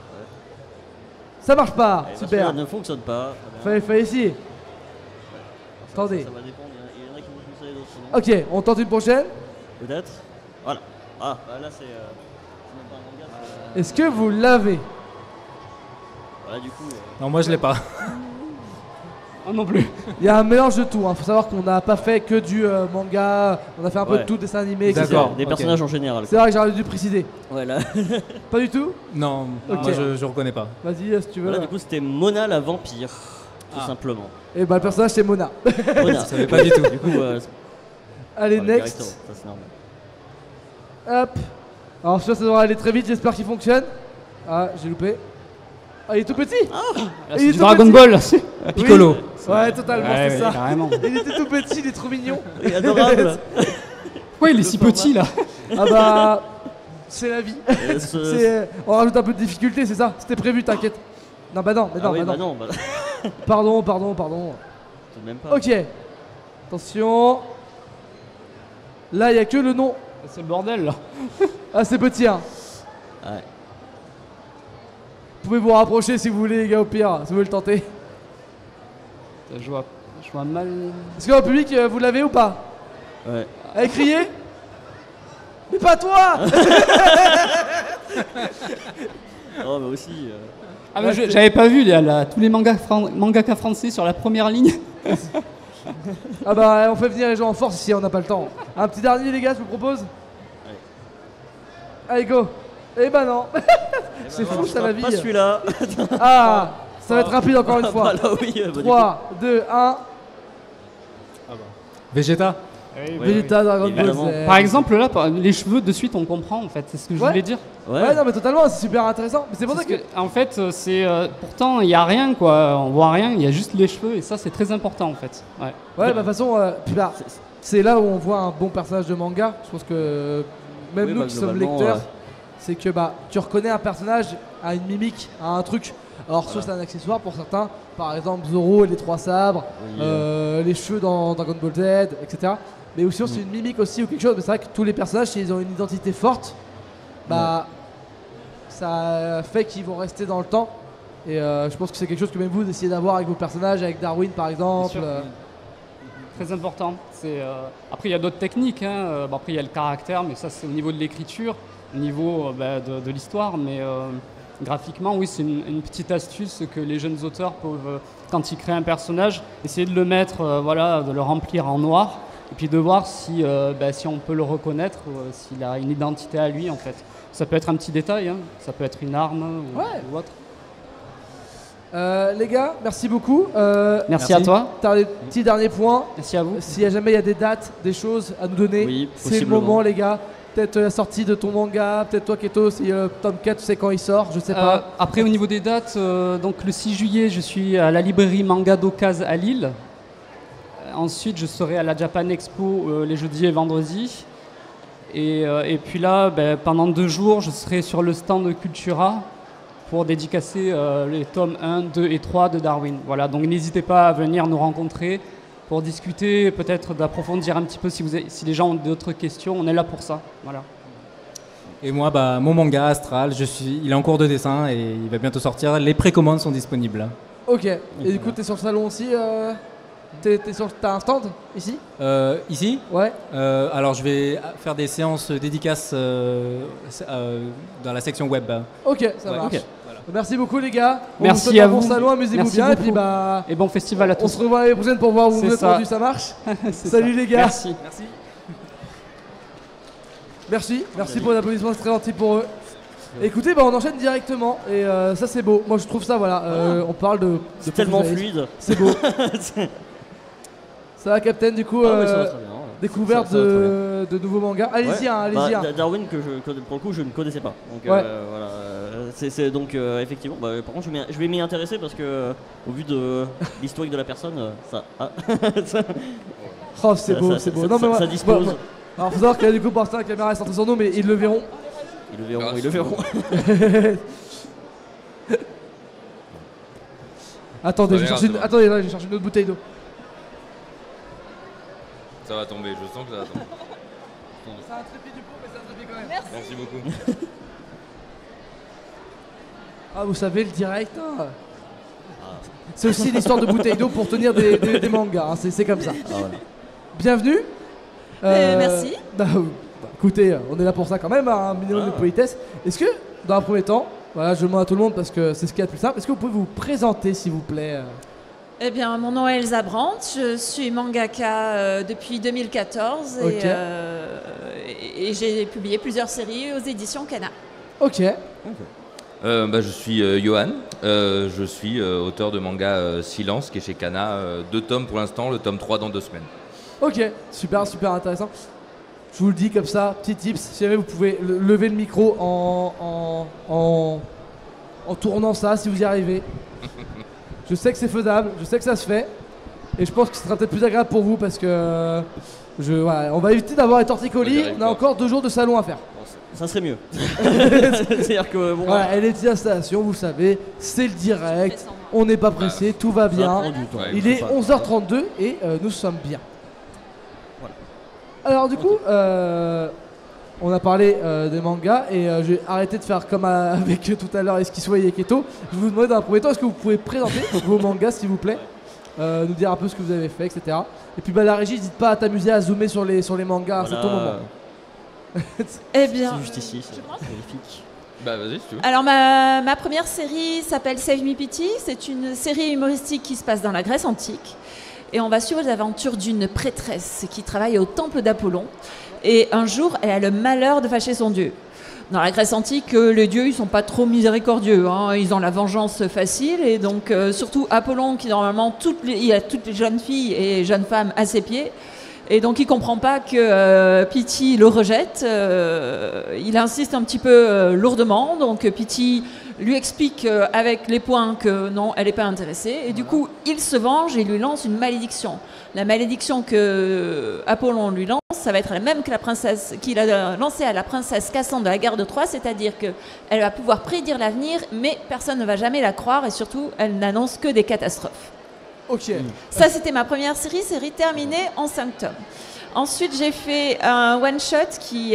Ça marche pas. Et Super. Ça ne fonctionne pas. Très bien. Fallait essayer. Attendez. Ça va dépendre. Il y en a qui vont fonctionner, d'autres non. Ok, on tente une prochaine. Peut-être. Voilà. Ah, bah là c'est même pas un manga. Est-ce que vous l'avez? Voilà, du coup. Non, moi je l'ai pas. Ah non plus. Il y a un mélange de tout. Faut savoir qu'on n'a pas fait que du manga. On a fait un peu de Ouais. tout, dessin animé, etc. D'accord. Des ok. personnages en général. C'est vrai que j'aurais dû préciser. Ouais, là. Pas du tout? Non, Ok. moi je reconnais pas. Vas-y, si tu veux. Voilà, du coup c'était Mona la vampire. Tout Ah. simplement. Et bah le personnage c'est Mona. Mona. Je savais pas du tout. Du coup, Allez, le next. directeur, ça c'est normal. Hop. Alors ça devrait aller très vite, j'espère qu'il fonctionne. Ah, j'ai loupé. Ah, il est tout petit. Là, Il c'est est du tout Dragon petit. Ball. C'est- Piccolo. Ouais, totalement, Ouais, c'est ouais, ça. carrément. Il était tout petit, il est trop mignon. Il est adorable. Pourquoi il est si petit là? Ah bah, c'est la vie. Et ce- On rajoute un peu de difficulté, c'est ça? C'était prévu, t'inquiète. Non, bah non, mais non, Ah oui, bah bah non. non, bah Pardon. tout de même pas. Ok. Attention. Là, il n'y a que le nom. C'est le bordel là. Ah, c'est petit, hein. Ouais. Vous pouvez vous rapprocher si vous voulez, les gars, au pire, si vous voulez le tenter. Je vois mal. Est-ce que dans le public, vous l'avez ou pas? Ouais. Allez, criez. Mais pas toi. Oh, bah aussi. Ah mais j'avais pas vu, il y a tous les mangaka français sur la première ligne. Ah bah, on fait venir les gens en force ici, on n'a pas le temps. Un petit dernier, les gars, je vous propose. Allez, go. Eh bah non. C'est fou, ça, la vie. Pas celui-là. Ah, ça va être rapide encore une Ah, fois. bah là, oui. Bah, du coup, 3, 2, 1. Vegeta. Vegeta, Dragon Ball évidemment. Z. Par exemple là, les cheveux de suite on comprend en fait, c'est ce que je Ouais. voulais dire. Ouais, non, mais totalement, c'est super intéressant. Mais c'est pour ça Parce que. que, en fait, c'est pourtant il y a rien quoi, on voit rien, il y a juste les cheveux et ça c'est très important en fait. Ouais. Ouais, bah, de toute façon, puis bah, c'est là où on voit un bon personnage de manga. Je pense que même Oui, nous bah, qui sommes globalement, lecteurs, c'est que bah, tu reconnais un personnage à une mimique, à un truc. Alors, soit c'est un accessoire pour certains, par exemple Zoro et les trois sabres, Oui, les cheveux dans Dragon Ball Z, etc. Mais aussi, c'est une mimique aussi ou quelque chose. Mais c'est vrai que tous les personnages, s'ils ont une identité forte, bah, ça fait qu'ils vont rester dans le temps. Et je pense que c'est quelque chose que même vous essayez d'avoir avec vos personnages, avec Darwin par exemple. Bien sûr. Très important. Après il y a d'autres techniques, hein. Bon, après il y a le caractère, mais ça c'est au niveau de l'écriture, au niveau de l'histoire, mais graphiquement oui c'est une petite astuce que les jeunes auteurs peuvent, quand ils créent un personnage, essayer de le mettre, voilà, de le remplir en noir. Et puis de voir si on peut le reconnaître, s'il a une identité à lui en fait. Ça peut être un petit détail, hein. Ça peut être une arme ou autre. Les gars, merci beaucoup. Merci à toi, T'as des petits derniers points. merci à vous. S'il y a jamais il y a des dates, des choses à nous donner, Oui, c'est le possiblement. moment les gars. Peut-être la sortie de ton manga, peut-être toi Keto, si tome 4 tu sais quand il sort, je sais pas. Après au niveau des dates, donc le 6 juillet je suis à la librairie Manga d'Ocase à Lille. Ensuite je serai à la Japan Expo les jeudis et vendredis. Et puis là, pendant 2 jours, je serai sur le stand de Cultura pour dédicacer les tomes 1, 2 et 3 de Darwin. Voilà, donc n'hésitez pas à venir nous rencontrer pour discuter, peut-être d'approfondir un petit peu si les gens ont d'autres questions. On est là pour ça. Voilà. Et moi, mon manga Astral, il est en cours de dessin et il va bientôt sortir. Les précommandes sont disponibles. Ok, et du coup t'es sur le salon aussi t'as un stand ici? Ici, Ouais. alors je vais faire des séances dédicaces dans la section web. Ok, ça Ouais, marche. ok. Merci beaucoup les gars. On Merci vous souhaite à un bon vous. salon, amusez-vous Merci bien et beaucoup. puis bah Et bon festival à on tous. se revoit l'année prochaine pour voir où C'est vous êtes ça. rendu, ça marche? C'est Salut ça. les gars. Merci. Merci pour l'applaudissement, c'est très gentil pour eux. Écoutez, on enchaîne directement et ça c'est beau. Moi je trouve ça, voilà, on parle de C'est tellement professionnalisme. fluide. C'est beau. Ça va, Captain, du coup, Ah ouais, ça va très bien. découverte Ça va très bien. de nouveaux mangas. Allez-y, Ouais. hein, allez-y. hein. Darwin, pour le coup, je ne connaissais pas. Donc, Ouais. voilà. C'est donc, effectivement, par contre, je vais m'y intéresser parce que, au vu de l'historique de la personne, ça. Ça- Oh, c'est beau, ça- c'est beau. ça- Non, mais ça moi- dispose. moi- alors, faut savoir que du coup, pour l'instant, la caméra est centrée sur nous, mais ils le verront. Ils le verront, ils le verront. Attendez, je vais chercher une autre bouteille d'eau. Ça va tomber, je sens que ça va tomber. C'est un trépied du pot, mais c'est un trépied quand même. Merci beaucoup. Ah, vous savez, le direct, hein. C'est aussi l'histoire de bouteilles d'eau pour tenir des mangas, hein. C'est comme ça. Ah, voilà. Bienvenue. Merci. Écoutez, on est là pour ça quand même, hein, un minimum de politesse. Est-ce que, dans un premier temps, voilà, je demande à tout le monde parce que c'est ce qu'il y a de plus simple, est-ce que vous pouvez vous présenter, s'il vous plaît? Eh bien, mon nom est Elsa Brandt, je suis mangaka depuis 2014 Ok. et j'ai publié plusieurs séries aux éditions Kana. Ok. Je suis Johan, je suis auteur de manga Silence qui est chez Kana, 2 tomes pour l'instant, le tome 3 dans 2 semaines. Ok, super intéressant. Je vous le dis comme ça, petit tips, si jamais vous pouvez lever le micro en tournant ça, si vous y arrivez. Je sais que c'est faisable, je sais que ça se fait. Et je pense que ce sera peut-être plus agréable pour vous parce que voilà, on va éviter d'avoir les torticolis. On a encore 2 jours de salon à faire. Ça serait mieux. C'est-à-dire que bon. Voilà, et les petites installations, vous savez, c'est le direct. On n'est pas pressé, tout va Ça bien. prend du temps. Ouais. Il est 11h32 et nous sommes bien. Voilà. Alors du coup, on a parlé des mangas et j'ai arrêté de faire comme avec tout à l'heure Esquisso et Keto. Je vous demande dans un premier temps, est-ce que vous pouvez présenter vos mangas s'il vous plaît, nous dire un peu ce que vous avez fait, etc. Et puis la régie, n'hésite pas à t'amuser à zoomer sur les mangas, c'est ton moment. Eh bien, C'est juste ici, c'est magnifique. Bah vas-y si tu veux. alors ma première série s'appelle Save Me Pity. C'est une série humoristique qui se passe dans la Grèce antique. Et on va suivre les aventures d'une prêtresse qui travaille au temple d'Apollon. Et un jour, elle a le malheur de fâcher son dieu. Dans la Grèce antique, les dieux, ils sont pas trop miséricordieux, hein. Ils ont la vengeance facile. Et donc, surtout Apollon, qui normalement, il a toutes les jeunes filles et jeunes femmes à ses pieds. Et donc, il comprend pas que Pity le rejette. Il insiste un petit peu lourdement. Donc, Pity lui explique avec les poings que non, elle n'est pas intéressée. Et du coup, il se venge et lui lance une malédiction. La malédiction que Apollon lui lance, ça va être la même que la princesse qu'il a lancée à la princesse Cassandre de la guerre de Troie, c'est-à-dire qu'elle va pouvoir prédire l'avenir, mais personne ne va jamais la croire et surtout, elle n'annonce que des catastrophes. Ok. Ça, c'était ma première série terminée en 5 tomes. Ensuite, j'ai fait un one-shot qui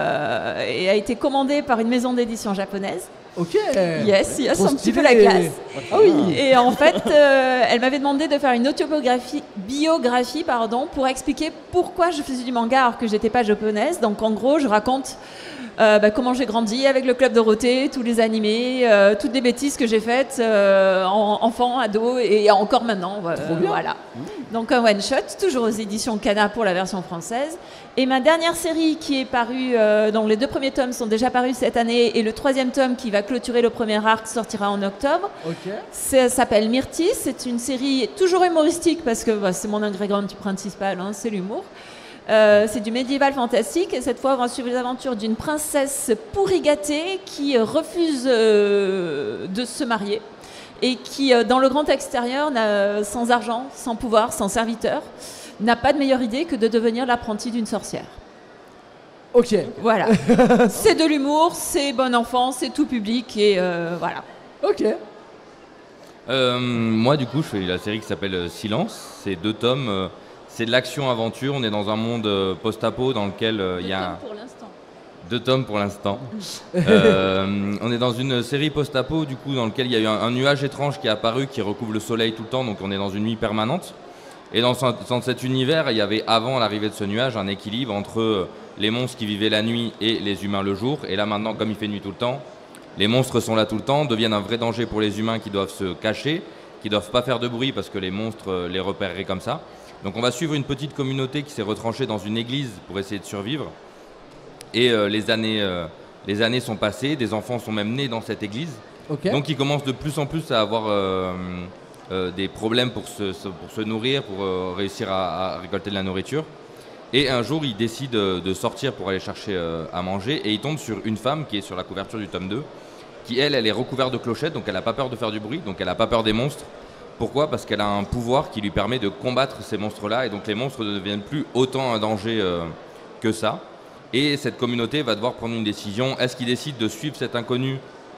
a été commandé par une maison d'édition japonaise. Ok. Yes, Trop un petit peu stylé. la classe. Ah oui. Et en fait, elle m'avait demandé de faire une biographie, pour expliquer pourquoi je faisais du manga alors que j'étais pas japonaise. Donc en gros, je raconte comment j'ai grandi avec le Club Dorothée, tous les animés, toutes les bêtises que j'ai faites enfant, ado et encore maintenant. Trop bien. Voilà. Donc un one shot, toujours aux éditions Kana pour la version française. Et ma dernière série qui est parue, donc les 2 premiers tomes sont déjà parus cette année et le 3e tome qui va clôturer le premier arc sortira en octobre. Ok. Ça s'appelle Myrtis, c'est une série toujours humoristique parce que c'est mon ingrédient principal, hein, c'est l'humour. C'est du médiéval fantastique et cette fois on va suivre les aventures d'une princesse pourri gâtée qui refuse de se marier et qui dans le grand extérieur, sans argent, sans pouvoir, sans serviteur, n'a pas de meilleure idée que de devenir l'apprentie d'une sorcière. Ok. Voilà, c'est de l'humour, c'est bon enfant, c'est tout public et voilà. Ok. Moi du coup je fais la série qui s'appelle Silence, c'est 2 tomes, c'est de l'action-aventure, on est dans un monde post-apo dans lequel il y a... Pour l'instant. 2 tomes pour l'instant. On est dans une série post-apo du coup dans lequel il y a eu un nuage étrange qui est apparu qui recouvre le soleil tout le temps, donc on est dans une nuit permanente. Et dans cet univers, il y avait avant l'arrivée de ce nuage un équilibre entre les monstres qui vivaient la nuit et les humains le jour. Et là maintenant, comme il fait nuit tout le temps, les monstres sont là tout le temps, deviennent un vrai danger pour les humains qui doivent se cacher, qui doivent pas faire de bruit parce que les monstres les repéreraient comme ça. Donc on va suivre une petite communauté qui s'est retranchée dans une église pour essayer de survivre. Et les années sont passées, des enfants sont même nés dans cette église. Ok. Donc ils commencent de plus en plus à avoir des problèmes pour se nourrir, pour réussir à récolter de la nourriture. Et un jour, ils décident de sortir pour aller chercher à manger et ils tombent sur une femme qui est sur la couverture du tome 2, qui elle est recouverte de clochettes, donc elle n'a pas peur de faire du bruit, donc elle n'a pas peur des monstres. Pourquoi ? Parce qu'elle a un pouvoir qui lui permet de combattre ces monstres-là et donc les monstres ne deviennent plus autant un danger que ça. Et cette communauté va devoir prendre une décision. Est-ce qu'ils décident de suivre cet inconnu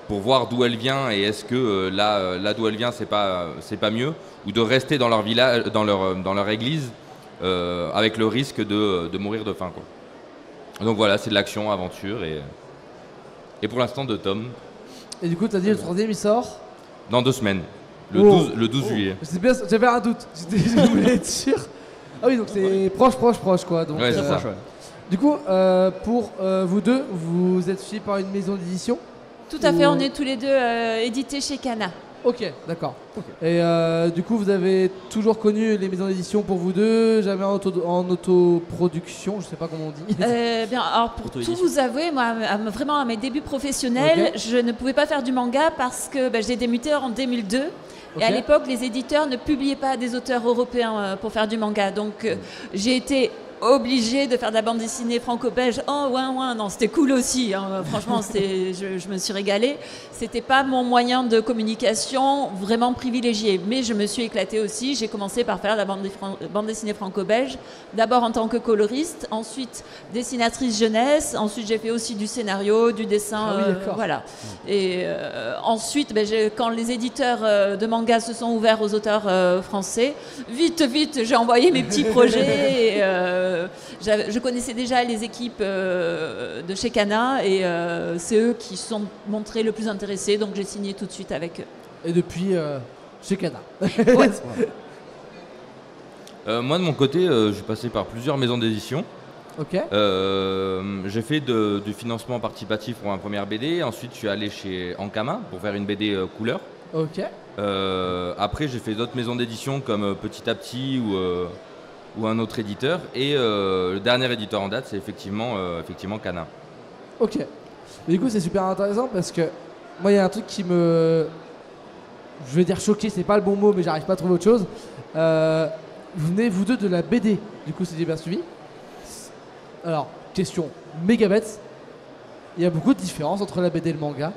pour voir d'où elle vient et est-ce que là d'où elle vient c'est pas mieux, ou de rester dans leur village, dans leur église avec le risque de mourir de faim, quoi. Donc voilà, c'est de l'action, aventure et pour l'instant 2 tomes. Et du coup, tu as dit le 3e il sort Dans 2 semaines, le 12 juillet. C'est bien, j'avais un doute, je voulais être sûr. Ah oui, donc c'est proche quoi. Donc, Ouais, c'est ça. Du coup, pour vous deux, vous êtes suivis par une maison d'édition? Tout à fait, on est tous les deux édités chez Kana. Ok, d'accord. Et du coup, vous avez toujours connu les maisons d'édition pour vous deux, jamais en autoproduction, je sais pas comment on dit. Bien, alors pour tout vous avouer, moi, vraiment à mes débuts professionnels, je ne pouvais pas faire du manga parce que j'ai débuté en 2002. Et à l'époque, les éditeurs ne publiaient pas des auteurs européens pour faire du manga. Donc, j'ai été obligée de faire de la bande dessinée franco-belge. Oh, ouais, non, c'était cool aussi. Hein. Franchement, je me suis régalée. C'était pas mon moyen de communication vraiment privilégié. Mais je me suis éclatée aussi. J'ai commencé par faire de la bande dessinée franco-belge. D'abord en tant que coloriste, ensuite dessinatrice jeunesse. Ensuite, j'ai fait aussi du scénario, du dessin. Voilà. Et ensuite, quand les éditeurs de manga se sont ouverts aux auteurs français, vite, j'ai envoyé mes petits projets. Et, je connaissais déjà les équipes de chez Kana et c'est eux qui se sont montrés le plus intéressés, donc j'ai signé tout de suite avec eux. Et depuis, chez Kana. Ouais. Moi de mon côté, je suis passé par plusieurs maisons d'édition. Ok. J'ai fait du financement participatif pour ma première BD. Ensuite, je suis allé chez Ankama pour faire une BD couleur. Ok. Après, j'ai fait d'autres maisons d'édition comme Petit à Petit ou un autre éditeur. Et le dernier éditeur en date, c'est effectivement Kana. Ok. Mais du coup, c'est super intéressant parce que moi, il y a un truc qui me... Je vais dire choqué, c'est pas le bon mot, mais j'arrive pas à trouver autre chose. Vous venez, vous deux, de la BD. Du coup, c'est bien suivi. Alors, question méga bête. Il y a beaucoup de différences entre la BD et le manga.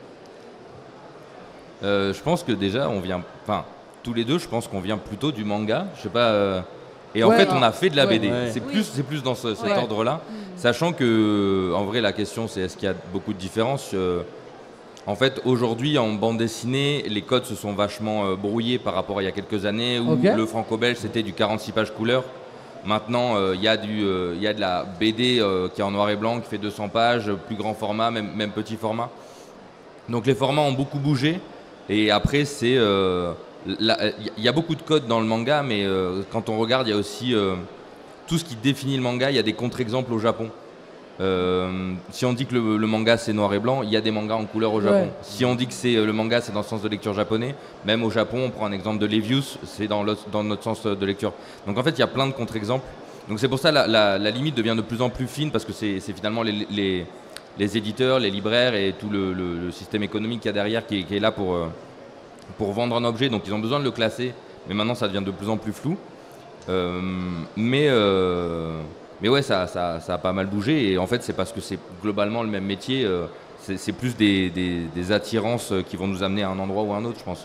Je pense que déjà, tous les deux, je pense qu'on vient plutôt du manga. Je sais pas... Et en fait, on a fait de la BD. Ouais. C'est plus dans cet ordre-là. Sachant que, en vrai, la question, c'est est-ce qu'il y a beaucoup de différences. En fait, aujourd'hui, en bande dessinée, les codes se sont vachement brouillés par rapport à il y a quelques années où le franco-belge, c'était du 46 pages couleur. Maintenant, il y a de la BD qui est en noir et blanc, qui fait 200 pages, plus grand format, même petit format. Donc les formats ont beaucoup bougé. Et après, c'est... il y a beaucoup de codes dans le manga, mais quand on regarde, il y a aussi tout ce qui définit le manga. Il y a des contre-exemples au Japon. Si on dit que le manga c'est noir et blanc, il y a des mangas en couleur au Japon. Si on dit que le manga c'est dans le sens de lecture japonais, même au Japon, on prend un exemple de Levius, c'est dans notre sens de lecture. Donc en fait, il y a plein de contre-exemples. Donc c'est pour ça la limite devient de plus en plus fine parce que c'est finalement les éditeurs, les libraires et tout le système économique qu'il y a derrière qui est là pour vendre un objet, donc ils ont besoin de le classer, mais maintenant ça devient de plus en plus flou. Mais ouais, ça a pas mal bougé, et en fait c'est parce que c'est globalement le même métier, c'est plus des attirances qui vont nous amener à un endroit ou à un autre, je pense.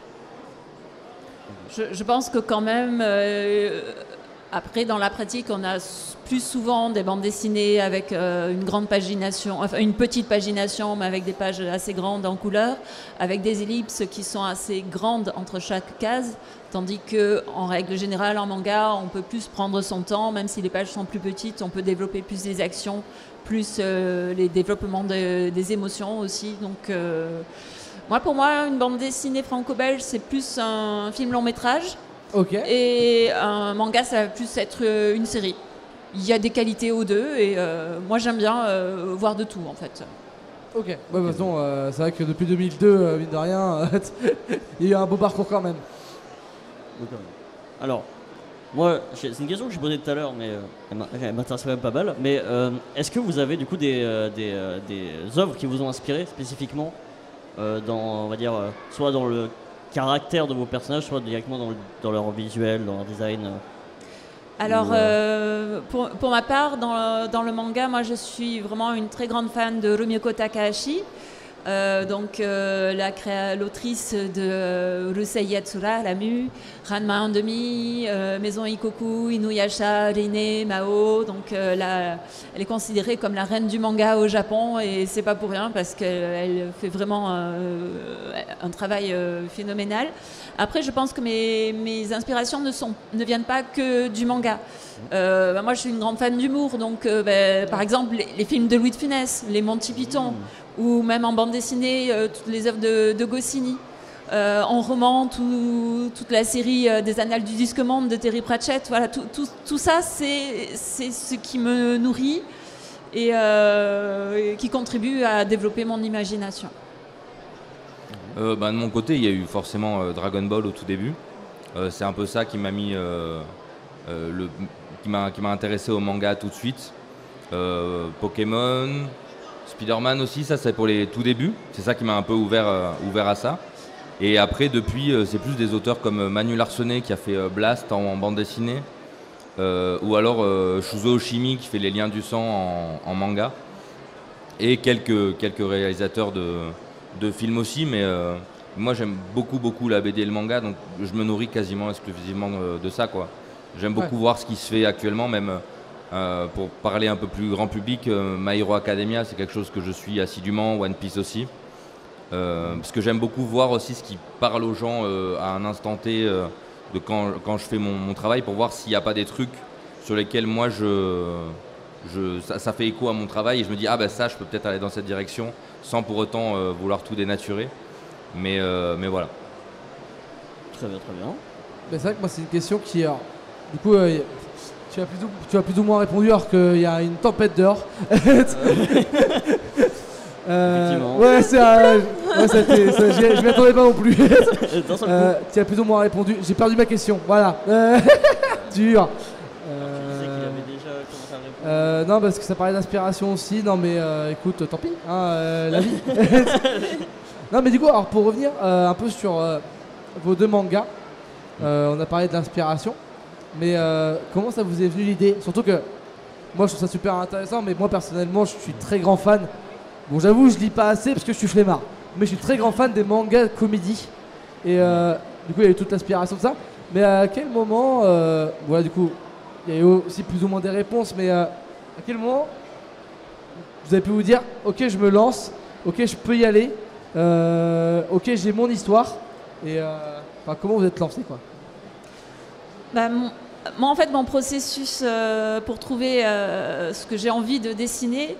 Je pense que quand même, après dans la pratique, on a plus souvent des bandes dessinées avec une grande pagination, enfin une petite pagination, mais avec des pages assez grandes en couleur, avec des ellipses qui sont assez grandes entre chaque case, tandis que en règle générale en manga, on peut plus prendre son temps, même si les pages sont plus petites, on peut développer plus des actions, plus les développements des émotions aussi. Donc pour moi, une bande dessinée franco-belge, c'est plus un film long métrage. Okay. Et un manga, ça va plus être une série. Il y a des qualités aux deux et moi j'aime bien voir de tout en fait. Ok, de toute façon, c'est vrai que depuis 2002, mine de rien, il y a eu un beau parcours quand même. Alors, moi, c'est une question que j'ai posée tout à l'heure, mais elle m'intéresse quand même pas mal. Mais est-ce que vous avez du coup des œuvres qui vous ont inspiré spécifiquement dans, on va dire, soit dans le caractère de vos personnages, soit directement dans leur visuel, dans leur design Alors, pour ma part, dans le manga, moi je suis vraiment une très grande fan de Rumiko Takahashi. L'autrice de Urusei Yatsura, La Mue, Ranma 1,5, Maison Ikoku, Inuyasha, Rine, Mao. Donc elle est considérée comme la reine du manga au Japon et c'est pas pour rien parce qu'elle fait vraiment un travail phénoménal. Après, je pense que mes inspirations ne viennent pas que du manga. Moi, je suis une grande fan d'humour, donc par exemple les films de Louis de Funès, les Monty Python, ou même en bande dessinée, toutes les œuvres de Goscinny. En roman, toute la série des Annales du Disque Monde de Terry Pratchett. Voilà, tout ça, c'est ce qui me nourrit et qui contribue à développer mon imagination. De mon côté, il y a eu forcément Dragon Ball au tout début. C'est un peu ça qui m'a mis, qui m'a intéressé au manga tout de suite. Pokémon, Spider-Man aussi, ça c'est pour les tout débuts. C'est ça qui m'a un peu ouvert à ça. Et après, depuis, c'est plus des auteurs comme Manu Larsenet qui a fait Blast en bande dessinée, ou alors Shuzo Oshimi qui fait Les Liens du Sang en manga, et quelques réalisateurs de films aussi, mais moi j'aime beaucoup la BD et le manga, donc je me nourris quasiment exclusivement de ça, quoi. J'aime beaucoup voir ce qui se fait actuellement, même pour parler un peu plus grand public, My Hero Academia, c'est quelque chose que je suis assidûment, One Piece aussi. Parce que j'aime beaucoup voir aussi ce qui parle aux gens à un instant T de quand je fais mon travail, pour voir s'il n'y a pas des trucs sur lesquels moi ça fait écho à mon travail et je me dis ça je peux peut-être aller dans cette direction sans pour autant vouloir tout dénaturer, mais voilà. Très bien. C'est vrai que moi c'est une question qui, alors, du coup tu as plus ou moins répondu alors qu'il y a une tempête dehors. Ouais, je m'y attendais pas non plus. Tu as plus ou moins répondu. J'ai perdu ma question. Voilà. Dur. Non, parce que ça parlait d'inspiration aussi. Non, mais écoute, tant pis. La vie. Non, mais du coup, alors pour revenir un peu sur vos deux mangas, on a parlé de l'inspiration. Mais comment ça vous est venu l'idée? Surtout que moi, je trouve ça super intéressant. Mais moi, personnellement, je suis très grand fan. Bon, j'avoue, je lis pas assez parce que je suis flemmard. Mais je suis très grand fan des mangas comédie. Et du coup, il y a eu toute l'inspiration de ça. Mais à quel moment, voilà, du coup, il y a eu aussi plus ou moins des réponses, mais à quel moment vous avez pu vous dire, ok, je me lance, ok, je peux y aller, ok, j'ai mon histoire. Et comment vous êtes lancé, quoi? Moi, en fait, mon processus pour trouver ce que j'ai envie de dessiner,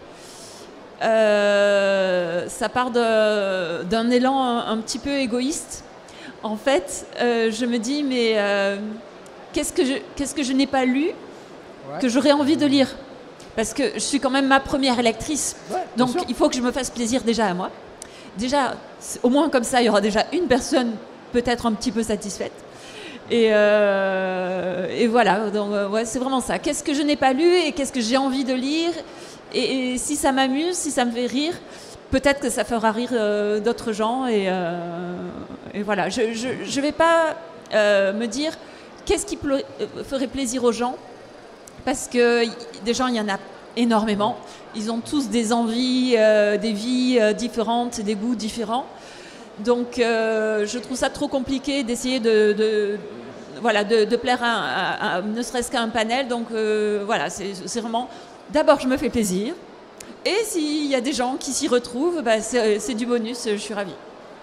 ça part d'un élan un petit peu égoïste. En fait, je me dis, mais qu'est-ce que je n'ai pas lu que j'aurais envie de lire? Parce que je suis quand même ma première lectrice. Donc, il faut que je me fasse plaisir déjà à moi. Déjà, au moins comme ça, il y aura déjà une personne peut-être un petit peu satisfaite. Et voilà, donc c'est vraiment ça. Qu'est-ce que je n'ai pas lu et qu'est-ce que j'ai envie de lire? Et si ça m'amuse, si ça me fait rire, peut-être que ça fera rire d'autres gens. Et voilà, je ne vais pas me dire qu'est-ce qui ferait plaisir aux gens, parce que des gens, il y en a énormément. Ils ont tous des envies, des vies différentes, des goûts différents. Donc je trouve ça trop compliqué d'essayer de plaire ne serait-ce qu'à un panel. Donc voilà, c'est vraiment... D'abord, je me fais plaisir. Et s'il y a des gens qui s'y retrouvent, c'est du bonus, je suis ravie.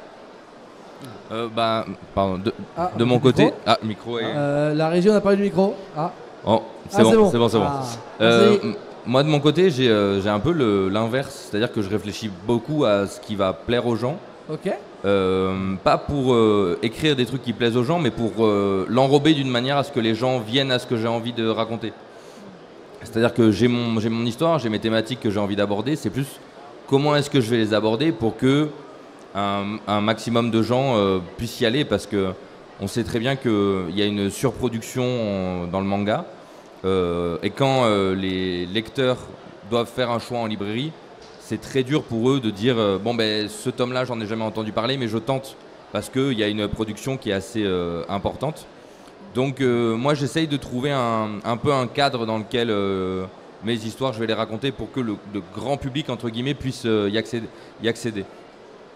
Pardon, de mon côté... micro et... La régie, on a parlé du micro. Oh, c'est bon. Ah, moi, de mon côté, j'ai un peu l'inverse. C'est-à-dire que je réfléchis beaucoup à ce qui va plaire aux gens. Ok. Pas pour écrire des trucs qui plaisent aux gens, mais pour l'enrober d'une manière à ce que les gens viennent à ce que j'ai envie de raconter. C'est-à-dire que j'ai mon histoire, j'ai mes thématiques que j'ai envie d'aborder. C'est plus comment est-ce que je vais les aborder pour que un maximum de gens puissent y aller, parce que on sait très bien qu'il y a une surproduction dans le manga. Et quand les lecteurs doivent faire un choix en librairie, c'est très dur pour eux de dire ce tome-là, j'en ai jamais entendu parler, mais je tente, parce qu'il y a une production qui est assez importante. Donc moi, j'essaye de trouver un peu un cadre dans lequel mes histoires, je vais les raconter pour que le grand public, entre guillemets, puisse y accéder.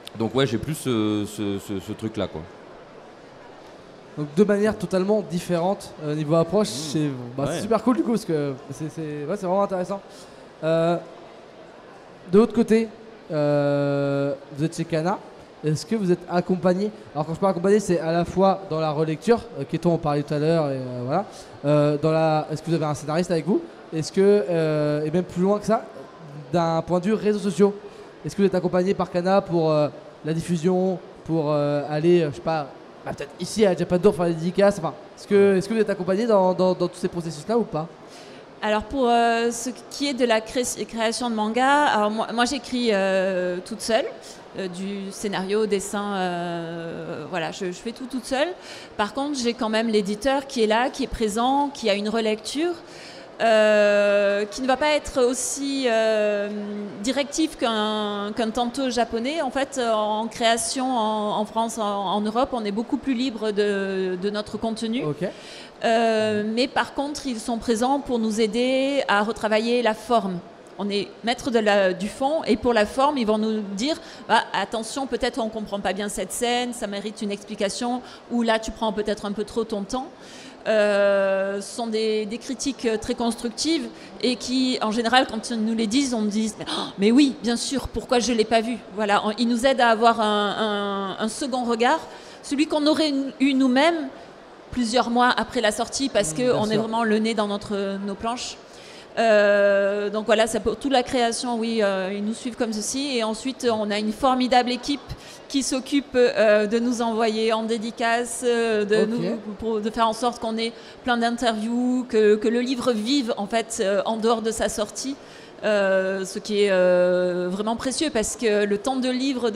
Donc ouais, j'ai plus ce truc-là, quoi. Donc deux manières totalement différentes niveau approche. C'est Ouais. super cool du coup parce que c'est vraiment intéressant. De l'autre côté, vous êtes chez Kana. Est-ce que vous êtes accompagné? Alors quand je parle accompagné, c'est à la fois dans la relecture, Keton en parlait tout à l'heure, et voilà. Est-ce que vous avez un scénariste avec vous? Est-ce que, et même plus loin que ça, d'un point de vue réseaux sociaux, est-ce que vous êtes accompagné par Kana pour la diffusion, pour aller, je sais pas, peut-être ici à Japan faire des dédicaces, enfin, est-ce que vous êtes accompagné dans tous ces processus-là ou pas? Alors pour ce qui est de la création de manga, alors moi j'écris toute seule, du scénario, dessin, voilà, je fais tout toute seule. Par contre, j'ai quand même l'éditeur qui est là, qui est présent, qui a une relecture, qui ne va pas être aussi directif qu'un tanto japonais. En fait, en création en France, en Europe, on est beaucoup plus libre de notre contenu. Ok. Mais par contre, ils sont présents pour nous aider à retravailler la forme. On est maître du fond et pour la forme, ils vont nous dire attention, peut-être on ne comprend pas bien cette scène, ça mérite une explication, ou là tu prends peut-être un peu trop ton temps. Ce sont des critiques très constructives et qui, en général, quand ils nous les disent, on nous dit mais oui, bien sûr, pourquoi je ne l'ai pas vu? Voilà, ils nous aident à avoir un second regard, celui qu'on aurait eu nous-mêmes plusieurs mois après la sortie parce qu'on est vraiment le nez dans nos planches. Donc voilà, c'est pour toute la création, oui, ils nous suivent comme ceci. Et ensuite, on a une formidable équipe qui s'occupe de nous envoyer en dédicace, de faire en sorte qu'on ait plein d'interviews, que le livre vive en fait en dehors de sa sortie. Ce qui est vraiment précieux parce que le temps d'un livre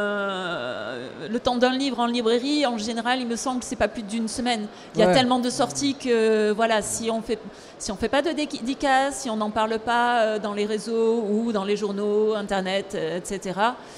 en librairie, en général, il me semble que c'est pas plus d'une semaine. Il y a tellement de sorties que voilà, si on fait pas de dédicace, si on n'en parle pas dans les réseaux ou dans les journaux, internet, etc.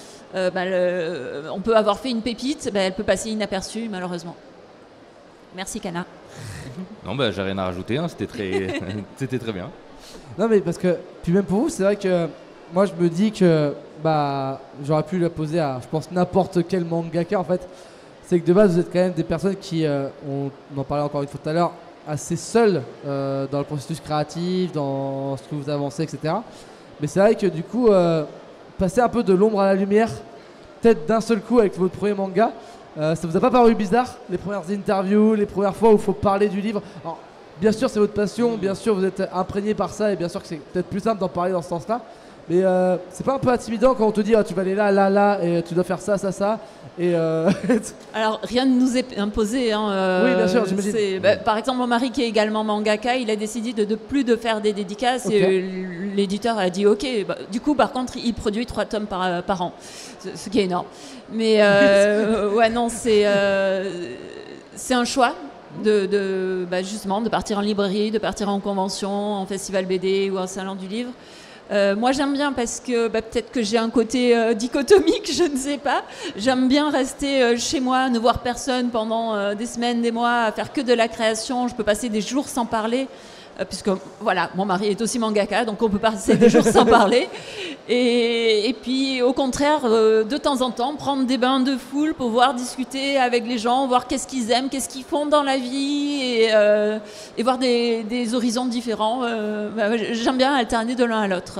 On peut avoir fait une pépite, elle peut passer inaperçue malheureusement. Merci Kana. Non, j'ai rien à rajouter, hein, c'était très bien. Non mais parce que, puis même pour vous, c'est vrai que moi je me dis que j'aurais pu la poser à, je pense, n'importe quel mangaka en fait. C'est que de base vous êtes quand même des personnes qui, on en parlait encore une fois tout à l'heure, assez seules dans le processus créatif, dans ce que vous avancez, etc. Mais c'est vrai que du coup, passer un peu de l'ombre à la lumière, peut-être d'un seul coup avec votre premier manga, ça vous a pas paru bizarre, les premières interviews, les premières fois où il faut parler du livre? Alors, bien sûr, c'est votre passion, bien sûr, vous êtes imprégné par ça et bien sûr que c'est peut-être plus simple d'en parler dans ce sens-là. Mais c'est pas un peu intimidant quand on te dit tu vas aller là et tu dois faire ça et Alors rien ne nous est imposé. Hein, oui, bien sûr, j'imagine. Par exemple, mon mari qui est également mangaka, il a décidé de plus de faire des dédicaces et l'éditeur a dit ok. Du coup, par contre, il produit 3 tomes par an, ce qui est énorme. Mais ouais, non, c'est un choix. Justement de partir en librairie, de partir en convention, en festival BD ou en salon du livre. Moi j'aime bien parce que peut-être que j'ai un côté dichotomique, je ne sais pas. J'aime bien rester chez moi, ne voir personne pendant des semaines, des mois, à faire que de la création. Je peux passer des jours sans parler. Puisque voilà, mon mari est aussi mangaka, donc on peut passer des jours sans parler. Et puis au contraire, de temps en temps, prendre des bains de foule pour pouvoir discuter avec les gens, voir qu'est-ce qu'ils aiment, qu'est-ce qu'ils font dans la vie, et voir des horizons différents. J'aime bien alterner de l'un à l'autre.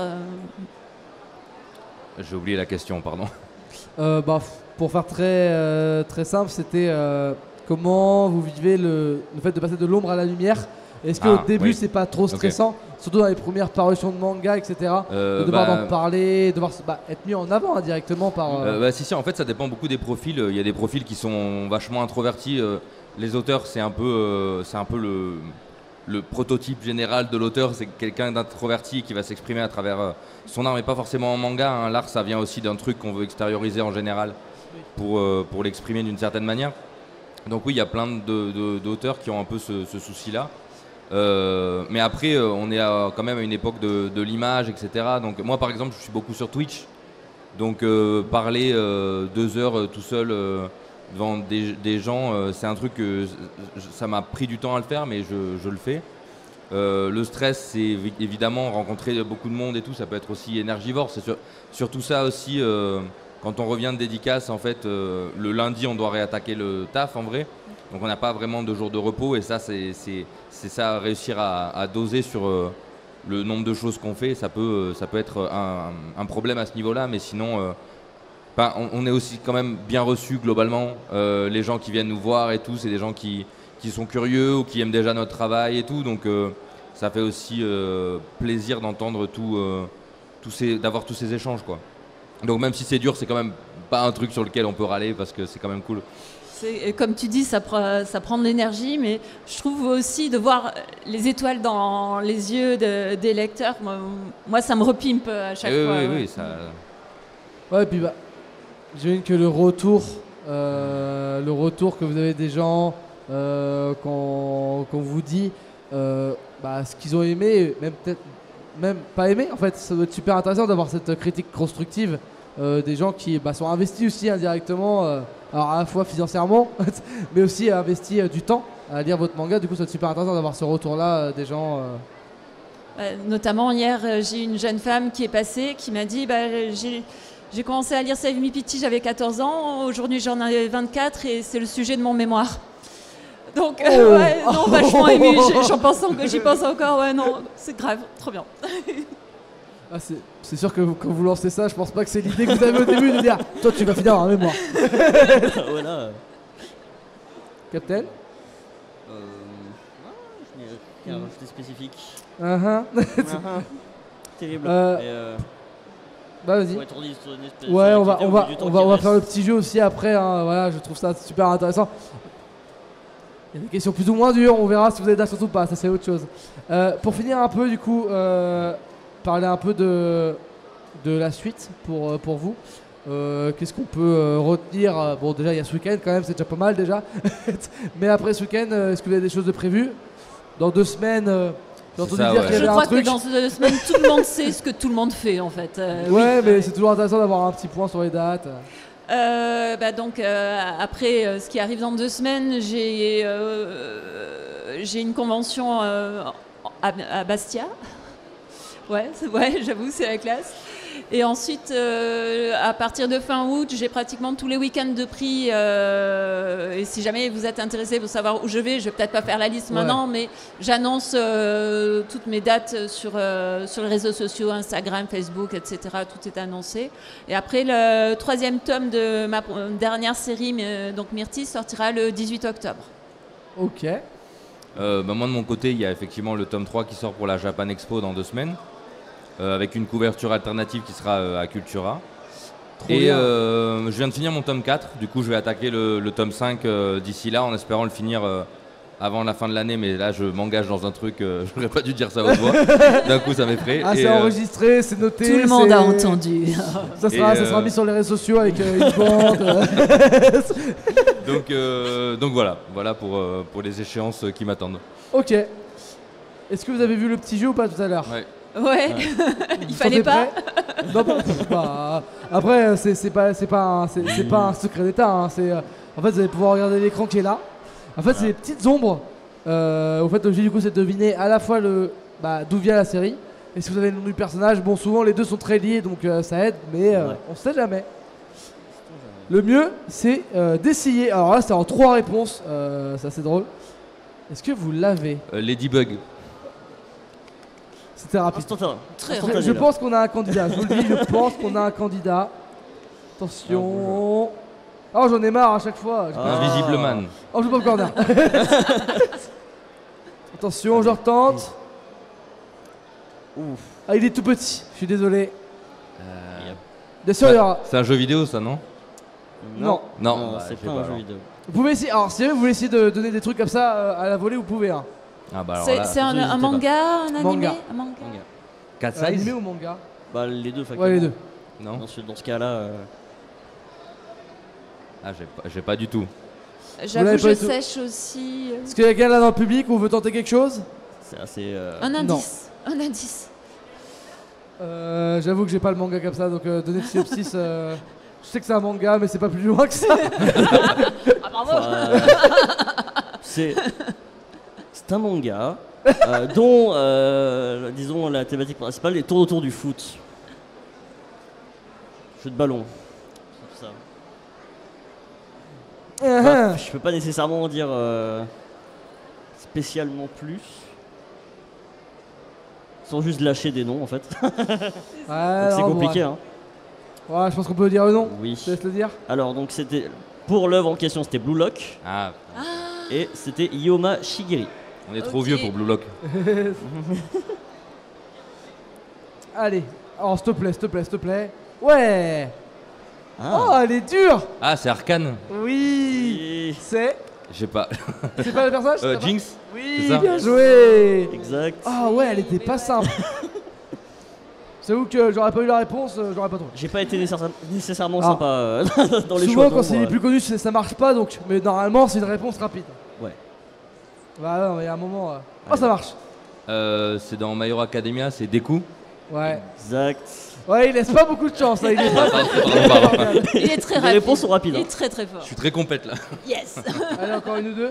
J'ai oublié la question, pardon. Pour faire très simple, c'était comment vous vivez le fait de passer de l'ombre à la lumière? Est-ce qu'au début c'est pas trop stressant, surtout dans les premières parutions de manga, etc. de devoir en parler, devoir être mis en avant directement par. Si, en fait ça dépend beaucoup des profils. Il y a des profils qui sont vachement introvertis. Les auteurs c'est un peu le prototype général de l'auteur, c'est quelqu'un d'introverti qui va s'exprimer à travers son art, mais pas forcément en manga. Hein. L'art ça vient aussi d'un truc qu'on veut extérioriser en général pour l'exprimer d'une certaine manière. Donc oui, il y a plein d'auteurs qui ont un peu ce souci-là. Mais après, on est quand même à une époque de l'image, etc. Donc moi, par exemple, je suis beaucoup sur Twitch. Donc parler 2 heures tout seul devant des gens, c'est un truc que ça m'a pris du temps à le faire, mais je le fais. Le stress, c'est évidemment rencontrer beaucoup de monde et tout. Ça peut être aussi énergivore. C'est surtout ça aussi quand on revient de dédicace, en fait, le lundi, on doit réattaquer le taf en vrai. Donc on n'a pas vraiment de jours de repos et ça, c'est ça, réussir à doser sur le nombre de choses qu'on fait. Ça peut être un problème à ce niveau-là, mais sinon, on est aussi quand même bien reçus globalement. Les gens qui viennent nous voir et tout, c'est des gens qui sont curieux ou qui aiment déjà notre travail et tout. Donc ça fait aussi plaisir d'entendre d'avoir tous ces échanges, quoi. Donc même si c'est dur, c'est quand même pas un truc sur lequel on peut râler parce que c'est quand même cool. Comme tu dis, ça prend de l'énergie, mais je trouve aussi de voir les étoiles dans les yeux des lecteurs, moi ça me repimpe à chaque fois. Oui, ça... Ouais, et puis j'imagine que le retour que vous avez des gens quand vous dit ce qu'ils ont aimé, même pas aimé, en fait, ça doit être super intéressant d'avoir cette critique constructive des gens qui sont investis aussi indirectement, alors à la fois financièrement, mais aussi investis du temps à lire votre manga. Du coup, ça doit être super intéressant d'avoir ce retour-là des gens. Notamment hier, j'ai une jeune femme qui est passée, qui m'a dit j'ai commencé à lire Save Me Pity, j'avais 14 ans, aujourd'hui j'en ai 24 et c'est le sujet de mon mémoire. Donc, vachement ému, j'y pense encore, ouais, non, c'est grave, trop bien. Ah, c'est sûr que quand vous lancez ça, je pense pas que c'est l'idée que vous avez au début de dire toi tu vas finir en mémoire. Voilà. Captain Je n'ai rien rajouté spécifique. Terrible. Vas-y. Ouais, Ouais, on va faire le petit jeu aussi après. Hein. Voilà, je trouve ça super intéressant. Il y a des questions plus ou moins dures, on verra si vous êtes d'accord ou pas, ça c'est autre chose. Pour finir un peu du coup, parler un peu de la suite pour vous. Qu'est-ce qu'on peut retenir? Bon, déjà il y a ce week-end quand même, c'est déjà pas mal déjà. Mais après ce week-end, est-ce que vous avez des choses de prévues? Dans 2 semaines j'ai entendu dire qu'il y avait Je un crois truc. que dans 2 semaines, tout le monde sait ce que tout le monde fait en fait. Ouais, mais c'est toujours intéressant d'avoir un petit point sur les dates. Après, ce qui arrive dans 2 semaines, j'ai une convention à Bastia. Ouais, j'avoue, c'est la classe. Et ensuite, à partir de fin août, j'ai pratiquement tous les week-ends de prix. Et si jamais vous êtes intéressé pour savoir où je vais peut-être pas faire la liste maintenant, mais j'annonce toutes mes dates sur les réseaux sociaux, Instagram, Facebook, etc. Tout est annoncé. Et après, le 3e tome de ma dernière série, donc Myrtille, sortira le 18 octobre. Ok. Moi, de mon côté, il y a effectivement le tome 3 qui sort pour la Japan Expo dans 2 semaines. Avec une couverture alternative qui sera à Cultura. Je viens de finir mon tome 4, du coup je vais attaquer le tome 5 d'ici là en espérant le finir avant la fin de l'année, mais là je m'engage dans un truc, je n'aurais pas dû dire ça haute voix, d'un coup ça m'effraie. Ah, c'est enregistré, c'est noté. Tout le monde a entendu. Ça sera mis sur les réseaux sociaux avec une bande. Donc voilà pour les échéances qui m'attendent. Ok. Est-ce que vous avez vu le petit jeu ou pas tout à l'heure? Ouais. Il fallait pas. Non, après, c'est pas un secret d'État. Hein. En fait, vous allez pouvoir regarder l'écran qui est là. En fait, c'est des petites ombres. Au fait, l'objet du coup, c'est de deviner à la fois d'où vient la série. Et si vous avez le nom du personnage, bon, souvent les deux sont très liés, donc ça aide, mais on sait jamais. Le mieux, c'est d'essayer. Alors là, c'est en 3 réponses. C'est assez drôle. Est-ce que vous l'avez? Ladybug. C'était rapide. Instantané, Je pense qu'on a un candidat. Je vous le dis, je pense qu'on a un candidat. Attention. Oh, j'en ai marre à chaque fois. Invisible Man. Oh, je joue pas le corner. Attention, je retente. Ouf. Ah, il est tout petit. Je suis désolé. Bien sûr, il y aura. C'est un jeu vidéo, ça, non? Non. Non, c'est pas un jeu vidéo. Vous pouvez essayer. Alors, si vous voulez essayer de donner des trucs comme ça à la volée, vous pouvez. Hein. Ah bah alors là, C'est un manga, un animé, Manga. un manga. Cat size Animé ou manga? Les deux, Ouais, les deux. Non. Dans ce cas-là. Ah, j'ai pas du tout. J'avoue, je sèche aussi. Est-ce qu'il y a quelqu'un là dans le public où on veut tenter quelque chose? C'est assez. Un indice. Un indice. J'avoue que j'ai pas le manga comme ça, donc donner le synopsis. Je sais que c'est un manga, mais c'est pas plus loin que ça. Ah, bravo. C'est un manga dont, disons, la thématique principale tourne autour du foot. Jeu de ballon. Je peux pas nécessairement en dire spécialement plus. Sans juste lâcher des noms en fait. Donc c'est compliqué. Hein. Ouais, je pense qu'on peut dire le nom. Oui. Je te laisse le dire. Alors donc c'était pour l'œuvre en question, c'était Blue Lock Ah, et c'était Yoma Shigeru. on est trop vieux pour Blue Lock. Allez, alors s'il te plaît. Ouais. Ah. Oh, elle est dure. Ah, c'est Arcane. Oui. Et- C'est. Je sais pas. C'est pas le personnage c'est pas- Jinx. Oui, c'est ça bien joué. Exact. Ah ouais, elle était pas simple. J'avoue que j'aurais pas eu la réponse, j'aurais pas trouvé. J'ai pas été nécessairement Ah. sympa dans les Souvent choix. quand c'est les plus connus, ça marche pas donc. Mais normalement, c'est une réponse rapide. Ouais. Bah non, mais il y a un moment. Oh, ça marche. C'est dans My Hero Academia, c'est Deku. Ouais. Exact. Ouais, il laisse pas beaucoup de chance. Là. Il est pas. Pardon. Il est très Les rapide. réponses sont rapides, Il hein. est très très Je fort. suis très complète là. Yes. Allez, encore une ou deux.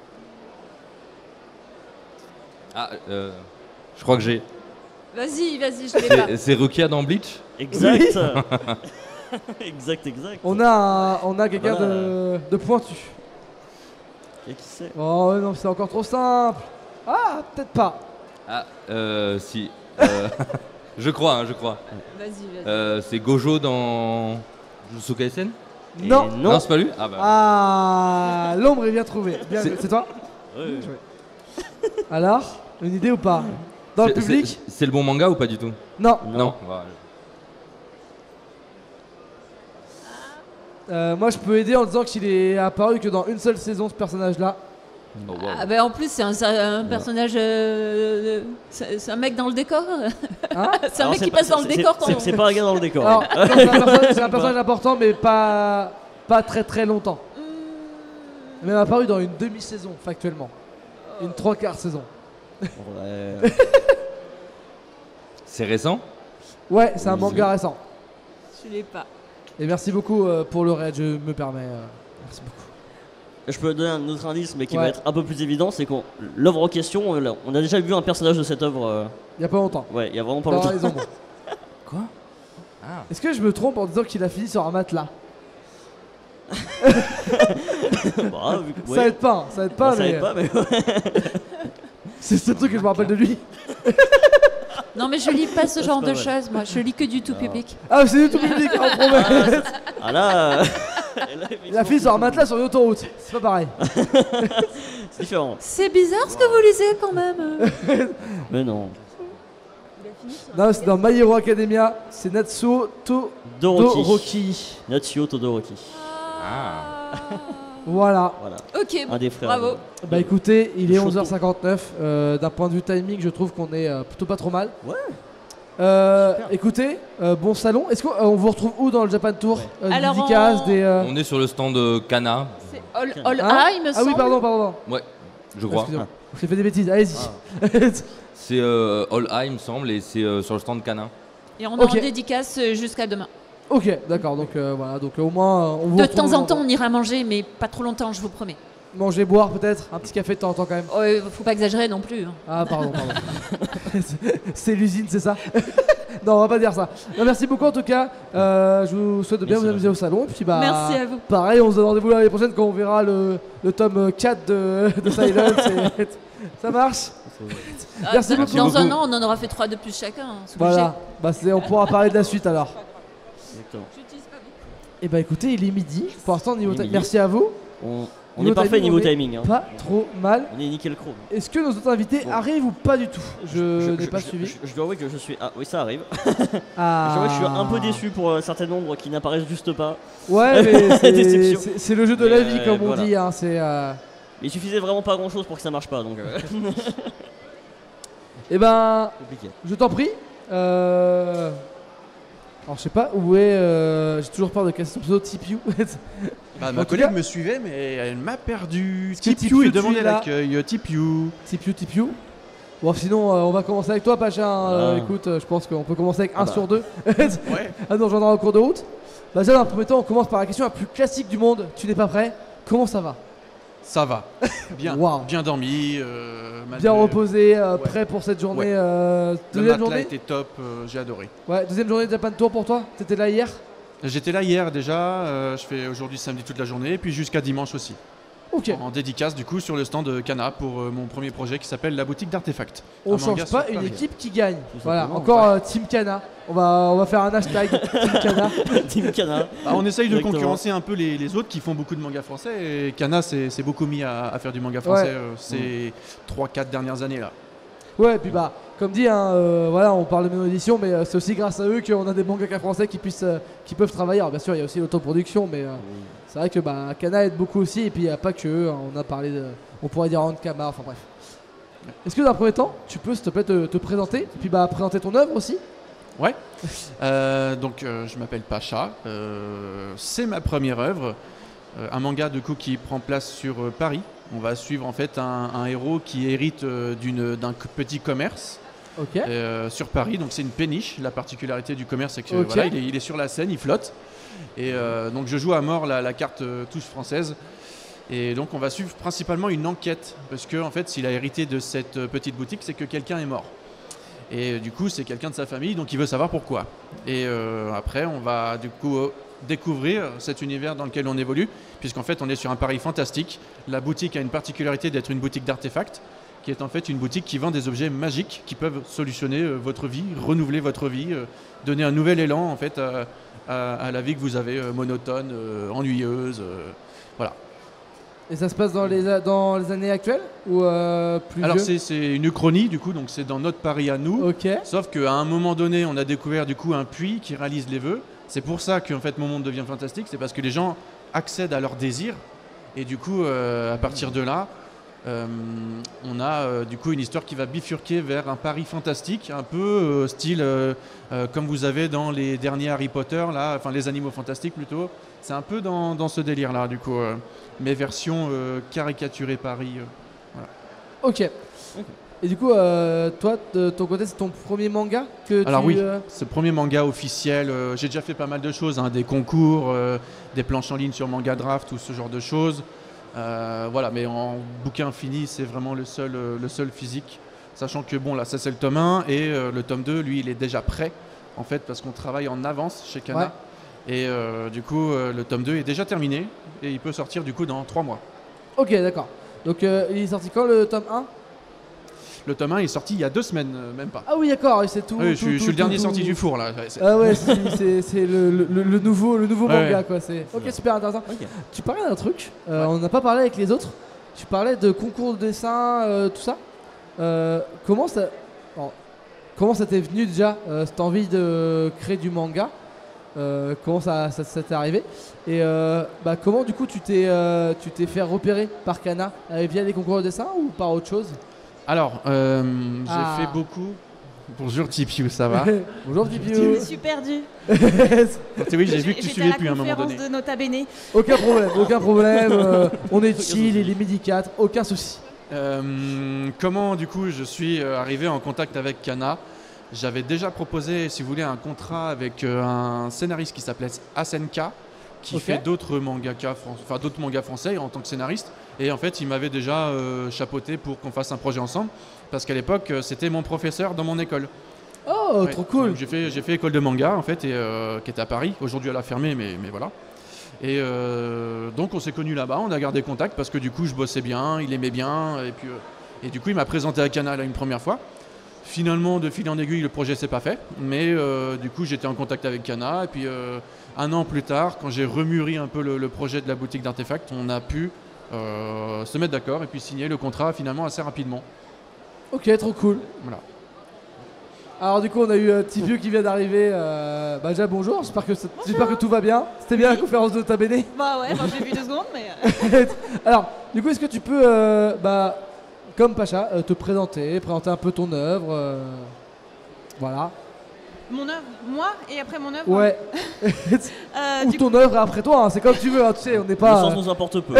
Ah, je crois que j'ai. Vas-y, je l'ai pas. C'est Rukia dans Bleach. Exact. exact. On a quelqu'un Voilà. de pointu. Et qui c'est? Oh non, c'est encore trop simple. Ah, peut-être pas. Ah, si. Je crois. Vas-y. C'est Gojo dans Jujutsu Kaisen. Et Non. non. C'est pas lui. Ah bah. Ah, l'ombre est bien trouvée. Bien C'est- joué. C'est toi. Ouais. Alors, une idée ou pas? Dans le C'est- public? c'est le bon manga ou pas du tout? Non. Non. Voilà. Moi, je peux aider en disant qu'il est apparu que dans une seule saison, ce personnage-là. Oh, wow. Ah ben en plus c'est un personnage, c'est un mec dans le décor. Hein? C'est un Alors, mec qui pas- passe dans le décor quand C'est pas un gars dans le décor. Alors, non, c'est un personnage important, mais pas très très longtemps. Mais apparu dans une demi-saison, factuellement. Une 3/4 saison. Ouais. C'est récent? Ouais, c'est un Oui. manga récent. Je l'ai pas. Et merci beaucoup pour le raid, je me permets. Merci beaucoup. Je peux donner un autre indice, mais qui Ouais. va être un peu plus évident, c'est qu'on l'œuvre en question, on a déjà vu un personnage de cette œuvre. Il y a pas longtemps. Ouais, il y a vraiment pas Dans longtemps. les ombres. Quoi? Ah. Est-ce que je me trompe en disant qu'il a fini sur un matelas? Bah, vu que- Ça ouais. aide pas, ça aide pas, Ça mais aide pas, mais c'est ce truc que je me rappelle de lui. Non mais je lis pas ce genre pas de mal. choses, moi. Je lis que du tout public. Ah, c'est du tout public, on promet. ah là, Il a fini sur un matelas sur une autoroute. C'est pas pareil. c'est différent. C'est bizarre ce que vous lisez quand même. Mais non. Non, c'est dans My Hero Academia. C'est Natsuo Doroki. Todoroki. Natsuo Todoroki. Voilà. Voilà. Ok, Un des frères. bravo. Bah écoutez, il est Shoto. 11h59. D'un point de vue timing, je trouve qu'on est plutôt pas trop mal. Ouais. Écoutez, bon salon. Est-ce qu'on vous retrouve où dans le Japan Tour? Alors, dédicaces, on- des. On est sur le stand Kana. C'est All Hein A, il me Ah semble. oui, pardon. Ouais, je crois. Excusez-moi. J'ai fait des bêtises. Allez-y. C'est All Eye, il me semble, et c'est sur le stand Kana. Et on est Ok. en dédicace jusqu'à demain. Ok, d'accord. Donc voilà. Donc au moins, on vous De retrouve temps en temps, on ira manger, mais pas trop longtemps, je vous promets. manger, boire peut-être, un petit café de temps en temps quand même. Oh, faut pas exagérer non plus. Hein. Ah pardon. C'est l'usine, c'est ça? Non, on va pas dire ça. Non, merci beaucoup en tout cas. Je vous souhaite de bien Merci, vous amuser au salon. Et puis bah, Merci à vous. pareil, on se donne rendez-vous l'année prochaine quand on verra le tome 4 de Silence. Et ça marche. Merci dans beaucoup. dans un an, on en aura fait 3 de plus chacun. Hein, c'est obligé. Voilà. Bah, on pourra parler de la suite alors. Exactement. J'utilise pas beaucoup. Et bah écoutez, il est midi. Pour l'instant, niveau Il est midi. merci à vous. On Niveau est parfait timing, niveau on est timing. Hein. Pas trop mal. On est nickel chrome. Est-ce que nos autres invités Bon. arrivent ou pas du tout? Je n'ai pas suivi. Je dois avouer que je suis. Ah oui, ça arrive. Ah. Je dois avouer que je suis un peu déçu pour un certain nombre qui n'apparaissent juste pas. Ouais, mais Déception. c'est le jeu de la Mais, vie, comme on voilà. dit. Hein, c'est. Mais il suffisait vraiment pas grand chose pour que ça marche pas donc. Eh ben, Compliqué. je t'en prie. Alors, je sais pas où est. J'ai toujours peur de casser son pseudo Tipeee. Bah, En ma tout collègue cas- me suivait, mais elle m'a perdu. Tipeee, Tipeee, tu et demandez es là. l'accueil. Tipeee. Tipeee. Bon, sinon, on va commencer avec toi, Pacha. Ah. Écoute, je pense qu'on peut commencer avec Ah 1 bah. sur 2. Ouais. Ah non, j'en ai en cours de route. Bah, déjà, dans un premier temps, on commence par la question la plus classique du monde. Tu n'es pas prêt? Comment ça va? Ça va. Bien. Waouh. Bien dormi. Bien reposé, Ouais. prêt pour cette journée. Le Deuxième matelas journée. était top. J'ai adoré. Ouais, deuxième journée de Japan Tour pour toi. T'étais là hier? J'étais là hier déjà, je fais aujourd'hui samedi toute la journée, et puis jusqu'à dimanche aussi. Ok. En dédicace du coup sur le stand de Kana pour mon premier projet qui s'appelle la boutique d'artefacts. On Un change manga pas sur une Paris. équipe qui gagne. Voilà, simplement, encore Team Kana. On va faire un hashtag Team Kana. Team Kana. Bah, on essaye de Exactement. concurrencer un peu les autres qui font beaucoup de mangas français, et Kana s'est beaucoup mis à faire du manga français ces 3-4 dernières années là. Ouais, et puis bah, comme dit, hein, voilà, on parle de maison d'édition, mais c'est aussi grâce à eux qu'on a des mangaka français qui peuvent travailler. Alors bien sûr, il y a aussi l'autoproduction, mais c'est vrai que bah, Kana aide beaucoup aussi, et puis il n'y a pas que eux, hein, on a parlé de, on pourrait dire Ankama, enfin bref. Est-ce que dans un premier temps, tu peux s'il te plaît te présenter, et puis bah, présenter ton œuvre aussi? Ouais. Donc je m'appelle Pacha. C'est ma première œuvre, un manga de coup qui prend place sur Paris. On va suivre en fait un héros qui hérite d'un petit commerce Ok. sur Paris. Donc c'est une péniche. La particularité du commerce, c'est que Ok. voilà, il est sur la scène, il flotte. Et donc je joue à mort la carte touche française. Et donc on va suivre principalement une enquête, parce que en fait s'il a hérité de cette petite boutique, c'est que quelqu'un est mort. Et du coup c'est quelqu'un de sa famille, donc il veut savoir pourquoi. Et après on va du coup découvrir cet univers dans lequel on évolue, puisqu'en fait on est sur un Paris fantastique. La boutique a une particularité d'être une boutique d'artefacts, qui est en fait une boutique qui vend des objets magiques qui peuvent solutionner votre vie, renouveler votre vie, donner un nouvel élan en fait à la vie que vous avez monotone, ennuyeuse, voilà. Et ça se passe dans les années actuelles ou plus Alors vieux? c'est une uchronie du coup, donc c'est dans notre Paris à nous. Ok. Sauf qu'à un moment donné, on a découvert du coup un puits qui réalise les vœux. C'est pour ça qu'en fait mon monde devient fantastique, c'est parce que les gens accèdent à leurs désirs. Et du coup, à partir de là, on a du coup une histoire qui va bifurquer vers un Paris fantastique, un peu style comme vous avez dans les derniers Harry Potter, là, enfin les animaux fantastiques plutôt. C'est un peu dans ce délire-là, du coup, mais version caricaturée Paris. Ok. Et du coup, toi, de ton côté, c'est ton premier manga que Alors tu... oui, c'est le premier manga officiel. J'ai déjà fait pas mal de choses, hein, des concours, des planches en ligne sur Manga Draft ou ce genre de choses. Voilà, mais en bouquin fini, c'est vraiment le seul physique. Sachant que bon, là, ça c'est le tome 1 et le tome 2, lui, il est déjà prêt, en fait, parce qu'on travaille en avance chez Kana. Ouais. Et du coup, le tome 2 est déjà terminé et il peut sortir du coup dans 3 mois. Ok, d'accord. Donc, il est sorti quand le tome 1? Le tome 1 est sorti il y a 2 semaines, même pas. Ah oui, d'accord, c'est tout. Oui, tout, je suis tout, le dernier tout, sorti tout. du four là. Ah ouais, c'est le nouveau manga, Ouais. quoi. Ok, super intéressant. Ok. Tu parlais d'un truc, on n'a pas parlé avec les autres. Tu parlais de concours de dessin, tout ça. Comment ça t'est venu déjà, cette envie de créer du manga? Comment ça t'est arrivé? Et comment du coup tu t'es fait repérer par Kana via des concours de dessin ou par autre chose? Alors, j'ai Ah. fait beaucoup. Bonjour Tipiou, ça va? Bonjour Je Pipiou. me suis perdue. Oui, j'ai vu que tu J'étais à suivais la plus à un moment conférence donné. de Nota Bene. Aucun problème. On est chill, il est midi 4, aucun souci. Comment du coup je suis arrivé en contact avec Kana? J'avais déjà proposé, si vous voulez, un contrat avec un scénariste qui s'appelait Asenka, qui Ok. fait d'autres mangas français en tant que scénariste. Et en fait, il m'avait déjà chapeauté pour qu'on fasse un projet ensemble, parce qu'à l'époque, c'était mon professeur dans mon école. Oh, Ouais. trop cool. Donc, j'ai fait école de manga en fait, et, qui était à Paris. Aujourd'hui, elle a fermé, mais voilà. Et donc, on s'est connus là-bas. On a gardé contact parce que du coup, je bossais bien, il aimait bien, et puis et du coup, il m'a présenté à Kana là, une première fois. Finalement, de fil en aiguille, le projet s'est pas fait, mais du coup, j'étais en contact avec Kana. Et puis, un an plus tard, quand j'ai remûri un peu le projet de la boutique d'artefacts, on a pu se mettre d'accord et puis signer le contrat finalement assez rapidement. Ok, trop cool. Voilà. Alors du coup on a eu Tipiou qui vient d'arriver. Déjà bonjour, j'espère que tout va bien. C'était bien la conférence de Nota Bene. Bah ouais, j'ai vu 2 secondes, mais. Alors du coup est-ce que tu peux, comme Pacha, te présenter un peu ton œuvre, voilà. Mon œuvre, moi et après mon œuvre. Ouais. Ou Du ton œuvre et après toi, hein, c'est comme tu veux, hein, tu sais, on n'est Le pas... sens nous importe peu. moi,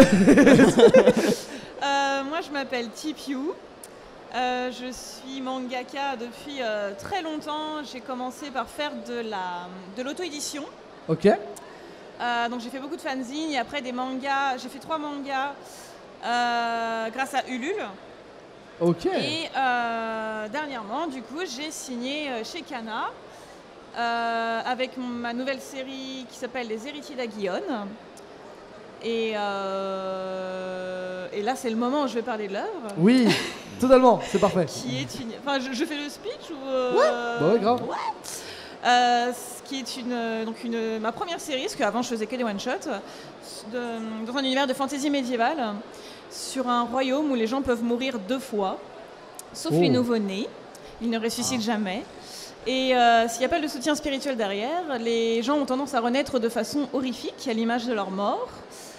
je m'appelle Tipiou. Je suis mangaka depuis très longtemps. J'ai commencé par faire de l'auto-édition. Ok. Donc j'ai fait beaucoup de fanzines et après des mangas. J'ai fait 3 mangas grâce à Ulule. Ok. Et dernièrement, du coup, j'ai signé chez Kana avec ma nouvelle série qui s'appelle Les Héritiers d'Aguillon. Et là, c'est le moment où je vais parler de l'œuvre. Oui, totalement, c'est parfait. Qui est une... Enfin, je fais le speech ou... Bah ouais, grave. Ce qui est ma première série, parce qu'avant je faisais que des one-shots, dans un univers de fantasy médiévale, sur un royaume où les gens peuvent mourir 2 fois, sauf les nouveau-nés. Ils ne ressuscitent jamais. Et s'il n'y a pas de soutien spirituel derrière, les gens ont tendance à renaître de façon horrifique, à l'image de leur mort.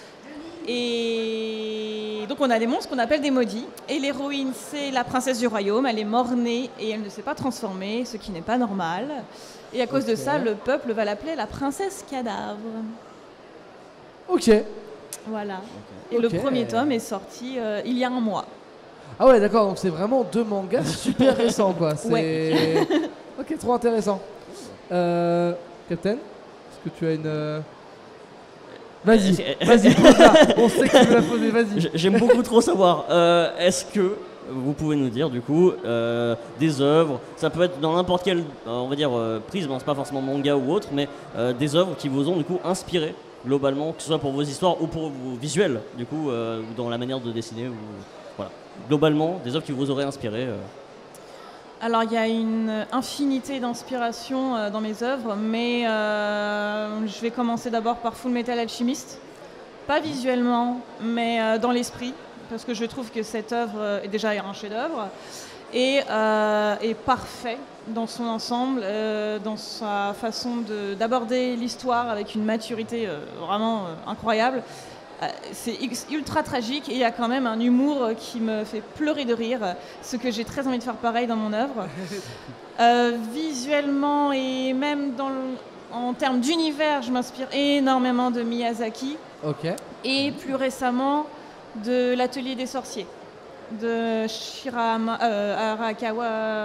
Et donc on a des monstres qu'on appelle des maudits. Et l'héroïne, c'est la princesse du royaume. Elle est mort-née et elle ne s'est pas transformée, ce qui n'est pas normal. Et à cause de ça, le peuple va l'appeler la princesse cadavre. Ok. Voilà. Et le premier tome est sorti il y a un mois. Ah ouais, d'accord, donc c'est vraiment 2 mangas super récents, quoi. C'est... Ouais. Ok, trop intéressant. Captain, est-ce que tu as une... Vas-y, pose-la. On sait que tu veux la poser, vas-y. J'aime beaucoup trop savoir. Est-ce que vous pouvez nous dire, du coup, des œuvres, ça peut être dans n'importe quel, on va dire, prisme, hein, c'est pas forcément manga ou autre, mais des œuvres qui vous ont, du coup, inspiré, globalement, que ce soit pour vos histoires ou pour vos visuels, du coup, ou dans la manière de dessiner, ou... Voilà. Globalement, des œuvres qui vous auraient inspiré. Alors, il y a une infinité d'inspirations dans mes œuvres, mais je vais commencer d'abord par Full Metal Alchemist. Pas visuellement, mais dans l'esprit, parce que je trouve que cette œuvre est déjà un chef-d'œuvre et est parfait dans son ensemble, dans sa façon d'aborder l'histoire avec une maturité vraiment incroyable. C'est ultra tragique et il y a quand même un humour qui me fait pleurer de rire, ce que j'ai très envie de faire pareil dans mon œuvre. Visuellement et même en termes d'univers, je m'inspire énormément de Miyazaki. Ok. Et plus récemment de l'Atelier des sorciers, de Arakawa...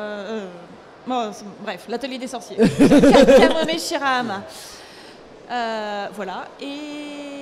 bref, l'Atelier des sorciers. Kamomi Shirahama. Voilà. Et...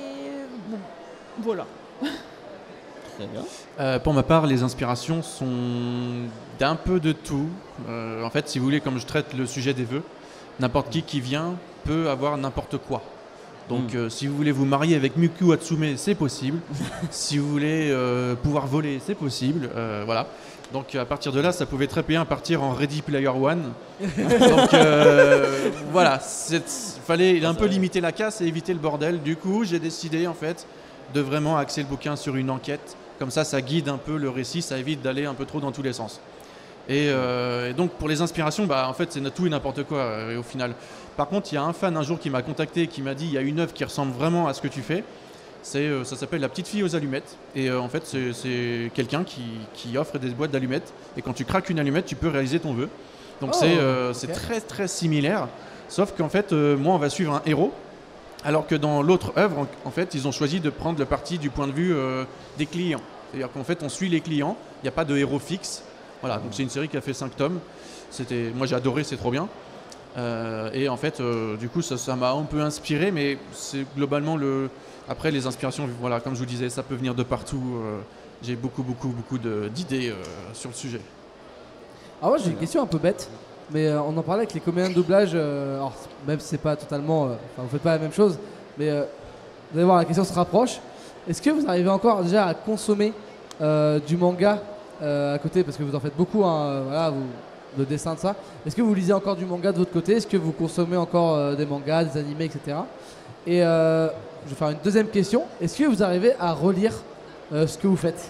Voilà. Très bien. Pour ma part, les inspirations sont d'un peu de tout. En fait, si vous voulez, comme je traite le sujet des vœux, n'importe qui vient peut avoir n'importe quoi. Donc si vous voulez vous marier avec Miku Hatsume, c'est possible. Si vous voulez pouvoir voler, c'est possible. Voilà. Donc à partir de là, ça pouvait très bien partir en Ready Player One. Donc voilà, fallait un peu limiter la casse et éviter le bordel. Du coup, j'ai décidé en fait de vraiment axer le bouquin sur une enquête. Comme ça guide un peu le récit, ça évite d'aller un peu trop dans tous les sens. Et donc pour les inspirations, en fait c'est tout et n'importe quoi au final. Par contre, il y a un fan un jour qui m'a contacté, qui m'a dit il y a une œuvre qui ressemble vraiment à ce que tu fais. Ça s'appelle La petite fille aux allumettes. Et en fait c'est quelqu'un qui offre des boîtes d'allumettes. Et quand tu craques une allumette, tu peux réaliser ton vœu. Donc c'est très très similaire. Sauf qu'en fait, moi on va suivre un héros. Alors que dans l'autre œuvre, en fait, ils ont choisi de prendre le parti du point de vue des clients. C'est-à-dire qu'en fait, on suit les clients, il n'y a pas de héros fixe. Voilà, donc c'est une série qui a fait 5 tomes. Moi j'ai adoré, c'est trop bien. Et en fait, du coup, ça m'a un peu inspiré, mais c'est globalement Après, les inspirations, voilà, comme je vous disais, ça peut venir de partout. J'ai beaucoup d'idées sur le sujet. Alors moi j'ai une question un peu bête, mais on en parlait avec les comédiens de doublage, alors même si c'est pas totalement, vous faites pas la même chose, mais vous allez voir, la question se rapproche. Est-ce que vous arrivez encore déjà à consommer du manga à côté, parce que vous en faites beaucoup, hein, voilà, le dessin de ça. Est-ce que vous lisez encore du manga de votre côté? Est-ce que vous consommez encore des mangas, des animés, etc. Et je vais faire une deuxième question. Est-ce que vous arrivez à relire ce que vous faites?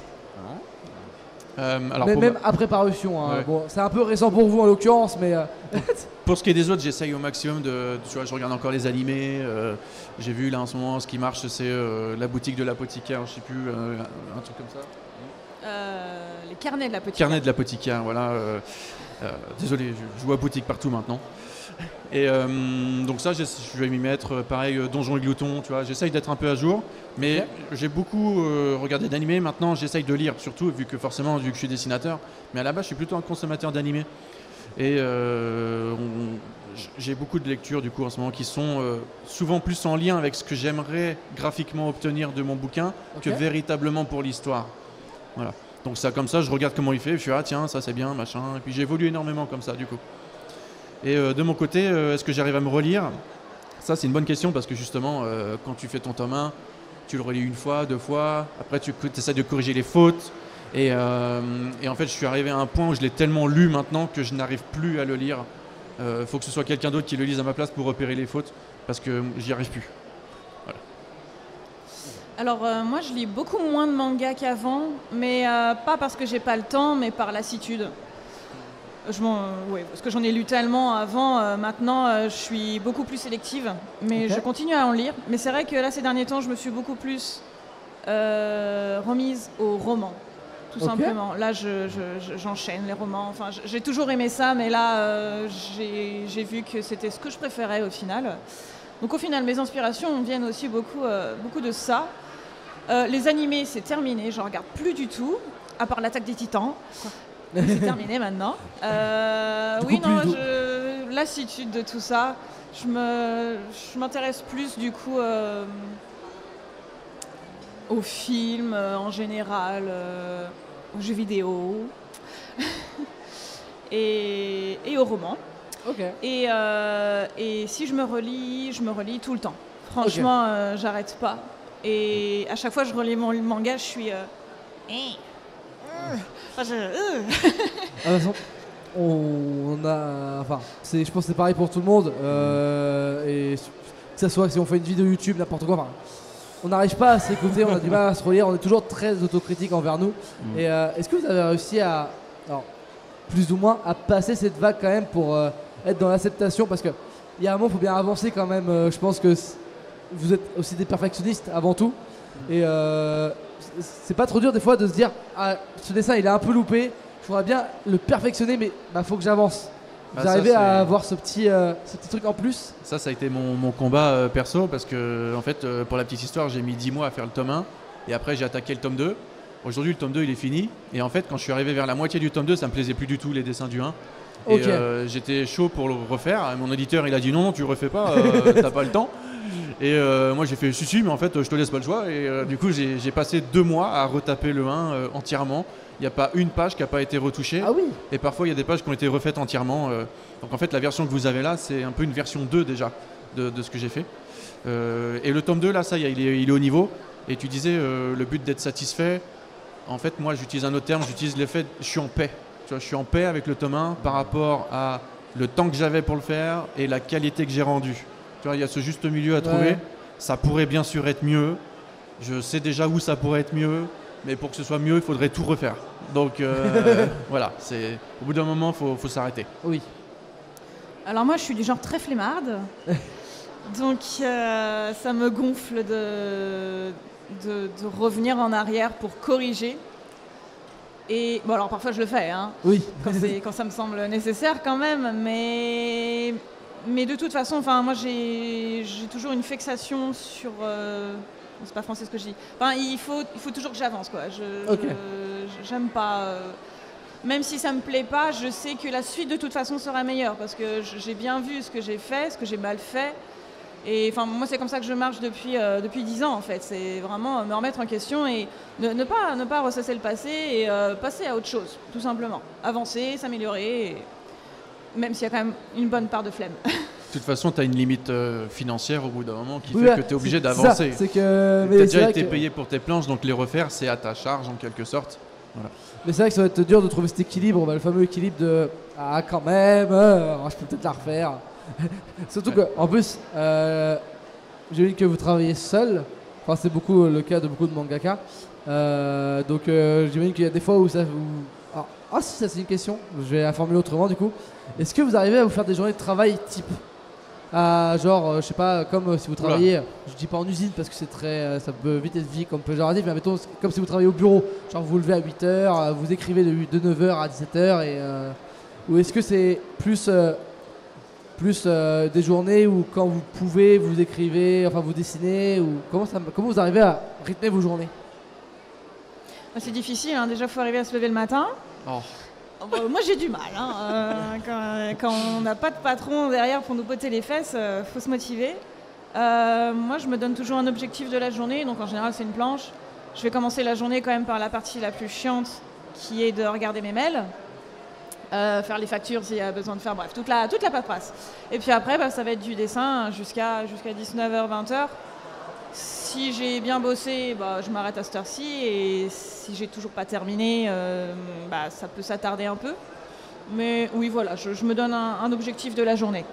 Alors même après parution, hein. Ouais. Bon, c'est un peu récent pour vous en l'occurrence, mais pour ce qui est des autres, j'essaye au maximum tu vois, je regarde encore les animés. J'ai vu là en ce moment, ce qui marche, c'est la boutique de l'apothicaire, je sais plus, un truc comme ça. Les carnets de l'apothicaire. Carnet de l'apothicaire, voilà. Désolé, je vois boutique partout maintenant. Et donc ça, je vais m'y mettre. Pareil, Donjons et Gloutons, tu vois. J'essaye d'être un peu à jour, mais j'ai beaucoup regardé d'animés. Maintenant, j'essaye de lire, surtout vu que je suis dessinateur. Mais à la base, je suis plutôt un consommateur d'animés. Et j'ai beaucoup de lectures du coup en ce moment qui sont souvent plus en lien avec ce que j'aimerais graphiquement obtenir de mon bouquin que véritablement pour l'histoire. Voilà. Donc ça, comme ça, je regarde comment il fait, je suis tiens, ça c'est bien, machin. Et puis j'évolue énormément comme ça du coup. Et de mon côté, est-ce que j'arrive à me relire? Ça, c'est une bonne question parce que justement, quand tu fais ton tome 1, tu le relis une fois, 2 fois, après tu essaies de corriger les fautes. Et en fait, je suis arrivé à un point où je l'ai tellement lu maintenant que je n'arrive plus à le lire. Faut que ce soit quelqu'un d'autre qui le lise à ma place pour repérer les fautes parce que j'y arrive plus. Voilà. Alors moi je lis beaucoup moins de mangas qu'avant, mais pas parce que j'ai pas le temps, mais par lassitude. Parce que j'en ai lu tellement avant, maintenant je suis beaucoup plus sélective, mais je continue à en lire. Mais c'est vrai que là ces derniers temps je me suis beaucoup plus remise aux romans, tout simplement. Là j'enchaîne les romans, enfin j'ai toujours aimé ça, mais là j'ai vu que c'était ce que je préférais au final. Donc au final mes inspirations viennent aussi beaucoup de ça. Les animés c'est terminé, je regarde plus du tout, à part l'Attaque des Titans. C'est terminé maintenant. Lassitude de tout ça. Je m'intéresse plus du coup aux films en général, aux jeux vidéo et aux romans. Et si je me relis tout le temps. Franchement, j'arrête pas. Et à chaque fois que je relis mon manga, je suis... je pense que c'est pareil pour tout le monde. Et que ça soit si on fait une vidéo YouTube, n'importe quoi. On n'arrive pas à s'écouter, on a du mal à se relire, on est toujours très autocritique envers nous. Et est-ce que vous avez réussi à, plus ou moins, à passer cette vague quand même pour être dans l'acceptation? Parce qu'il y a un moment, il faut bien avancer quand même. Je pense que vous êtes aussi des perfectionnistes avant tout. Et c'est pas trop dur des fois de se dire ce dessin il est un peu loupé, il faudra bien le perfectionner, mais faut que j'avance. Vous arrivez à avoir ce petit truc en plus? Ça a été mon combat perso parce que en fait pour la petite histoire j'ai mis 10 mois à faire le tome 1 et après j'ai attaqué le tome 2. Aujourd'hui le tome 2 il est fini et en fait quand je suis arrivé vers la moitié du tome 2 ça me plaisait plus du tout les dessins du 1. Et j'étais chaud pour le refaire. Mon éditeur il a dit non tu refais pas, t'as pas le temps. Et moi j'ai fait si mais en fait je te laisse pas le choix et du coup j'ai passé 2 mois à retaper le 1 entièrement. Il n'y a pas une page qui n'a pas été retouchée. Ah oui. Et parfois il y a des pages qui ont été refaites entièrement. Donc en fait la version que vous avez là c'est un peu une version 2 déjà de ce que j'ai fait. Et le tome 2 là ça y est, il est au niveau. Et tu disais le but d'être satisfait. En fait moi j'utilise un autre terme, j'utilise l'effet je suis en paix. Tu vois, je suis en paix avec le tome 1 par rapport à le temps que j'avais pour le faire et la qualité que j'ai rendue. Tu vois, il y a ce juste milieu à trouver. Ouais. Ça pourrait bien sûr être mieux. Je sais déjà où ça pourrait être mieux. Mais pour que ce soit mieux, il faudrait tout refaire. Donc voilà, au bout d'un moment, il faut s'arrêter. Oui. Alors moi, je suis du genre très flemmarde. Donc ça me gonfle de revenir en arrière pour corriger. Et bon, alors parfois je le fais, hein, oui. quand ça me semble nécessaire quand même. Mais de toute façon, moi j'ai toujours une fixation sur... c'est pas français ce que je dis. Il faut toujours que j'avance, quoi. J'aime pas. Même si ça me plaît pas, je sais que la suite de toute façon sera meilleure parce que j'ai bien vu ce que j'ai fait, ce que j'ai mal fait. Et moi c'est comme ça que je marche depuis 10 ans en fait. C'est vraiment me remettre en question et ne pas ressasser le passé et passer à autre chose, tout simplement. Avancer, s'améliorer, même s'il y a quand même une bonne part de flemme. De toute façon, tu as une limite financière au bout d'un moment qui fait que tu es obligé d'avancer. Tu as déjà été payé pour tes planches, donc les refaire, c'est à ta charge en quelque sorte. Voilà. Mais c'est vrai que ça va être dur de trouver cet équilibre, le fameux équilibre de « Ah, quand même, je peux peut-être la refaire ». Surtout qu'en plus, j'ai vu que vous travaillez seul. Enfin, c'est beaucoup le cas de beaucoup de mangaka. Donc j'imagine qu'il y a des fois où ça vous... si, ça c'est une question, je vais la formuler autrement du coup. Est-ce que vous arrivez à vous faire des journées de travail type je sais pas, comme si vous travaillez, je dis pas en usine parce que c'est très, ça peut vite être vie comme péjoratif, mais mettons comme si vous travaillez au bureau, genre vous vous levez à 8h, vous écrivez de 9h à 17h ou est-ce que c'est plus des journées où quand vous pouvez vous écrivez, vous dessinez ou comment vous arrivez à rythmer vos journées? C'est difficile, hein. Déjà il faut arriver à se lever le matin. Moi j'ai du mal, hein. Quand on n'a pas de patron derrière pour nous botter les fesses, faut se motiver. Moi je me donne toujours un objectif de la journée, donc en général c'est une planche. Je vais commencer la journée quand même par la partie la plus chiante qui est de regarder mes mails. faire les factures s'il y a besoin de faire, bref, toute la paperasse. Et puis après, bah, ça va être du dessin jusqu'à 19h, 20h. Si j'ai bien bossé, bah, je m'arrête à cette heure-ci, et si j'ai toujours pas terminé, bah, ça peut s'attarder un peu. Mais oui, voilà, je me donne un objectif de la journée.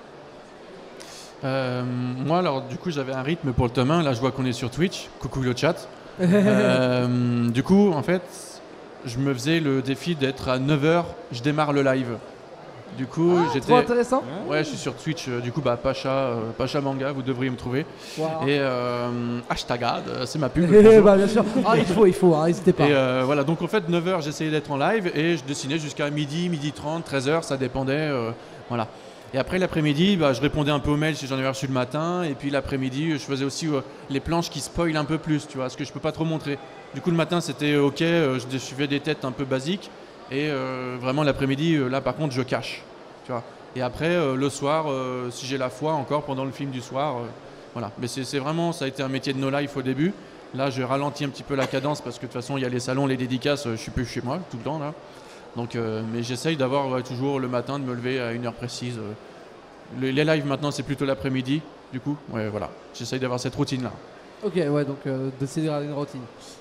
Moi, alors, du coup, j'avais un rythme pour le tome 1. Là, je vois qu'on est sur Twitch. Coucou le chat. Du coup, en fait, je me faisais le défi d'être à 9h, je démarre le live. Du coup, j'étais... Trop intéressant. Ouais, je suis sur Twitch. Du coup, bah, Pacha Manga, vous devriez me trouver. Wow. Et hashtagade, c'est ma pub. Bah, bien sûr. Ah, il faut, hein, n'hésitez pas. Et voilà, donc en fait, 9h, j'essayais d'être en live et je dessinais jusqu'à midi 30, 13h, ça dépendait. Voilà. Et après l'après-midi, bah, je répondais un peu aux mails si j'en avais reçu le matin. Et puis l'après-midi, je faisais aussi les planches qui spoilent un peu plus, tu vois, ce que je peux pas trop montrer. Du coup, le matin, c'était ok, je suivais des têtes un peu basiques. Et vraiment, l'après-midi, là, par contre, je cache, tu vois. Et après, le soir, si j'ai la foi encore pendant le film du soir, voilà. Mais c'est vraiment, ça a été un métier de no life au début. Là, je ralentis un petit peu la cadence parce que de toute façon, il y a les salons, les dédicaces, je suis plus chez moi tout le temps là. Donc, mais j'essaye d'avoir toujours le matin de me lever à une heure précise. Les lives maintenant, c'est plutôt l'après-midi. Du coup, ouais, voilà. J'essaye d'avoir cette routine là. Ok, ouais, donc d'essayer de garder une routine.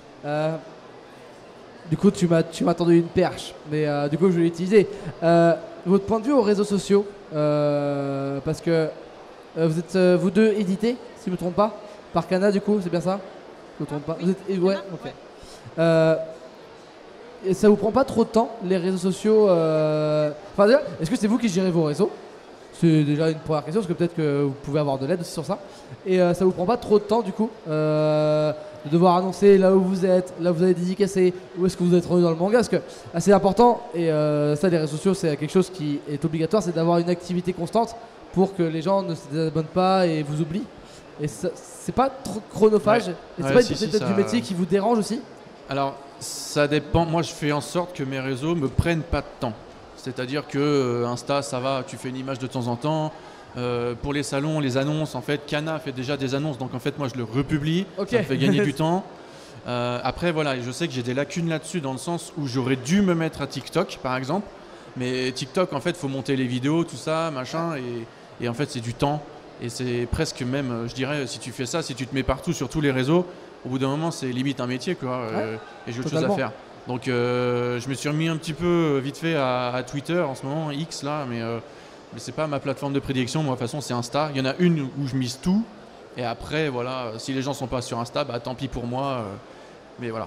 Du coup, tu m'as tendu une perche, mais du coup, je vais l'utiliser. Votre point de vue aux réseaux sociaux, parce que vous êtes vous deux édités, si je ne me trompe pas, par Kana, du coup, c'est bien ça? Je me trompe pas. Oui, vous êtes, ouais, ok. Et ça vous prend pas trop de temps, les réseaux sociaux Enfin, déjà, est-ce que c'est vous qui gérez vos réseaux? C'est déjà une première question, parce que peut-être que vous pouvez avoir de l'aide aussi sur ça. Et ça vous prend pas trop de temps, du coup, de devoir annoncer là où vous êtes, là où vous avez dédicacé, où est-ce que vous êtes rendu dans le manga, parce que c'est important, et ça, les réseaux sociaux, c'est quelque chose qui est obligatoire, c'est d'avoir une activité constante pour que les gens ne se désabonnent pas et vous oublient. Et c'est pas trop chronophage, et c'est pas peut-être du métier qui vous dérange aussi? Alors, ça dépend. Moi, je fais en sorte que mes réseaux me prennent pas de temps. C'est-à-dire que Insta, ça va, tu fais une image de temps en temps. Pour les salons, les annonces, en fait, Kana fait déjà des annonces, donc en fait, moi, je le republie. Okay. Ça me fait gagner du temps. Après, voilà, je sais que j'ai des lacunes là-dessus dans le sens où j'aurais dû me mettre à TikTok, par exemple. Mais TikTok, en fait, il faut monter les vidéos, tout ça, machin, et en fait, c'est du temps. Et c'est presque même, je dirais, si tu fais ça, si tu te mets partout sur tous les réseaux, au bout d'un moment, c'est limite un métier, quoi. Et j'ai autre chose à faire. Donc, je me suis remis un petit peu vite fait à Twitter en ce moment, X là, mais c'est pas ma plateforme de prédilection. Moi, de toute façon, c'est Insta. Il y en a une où je mise tout. Et après, voilà, si les gens sont pas sur Insta, bah tant pis pour moi. Mais voilà.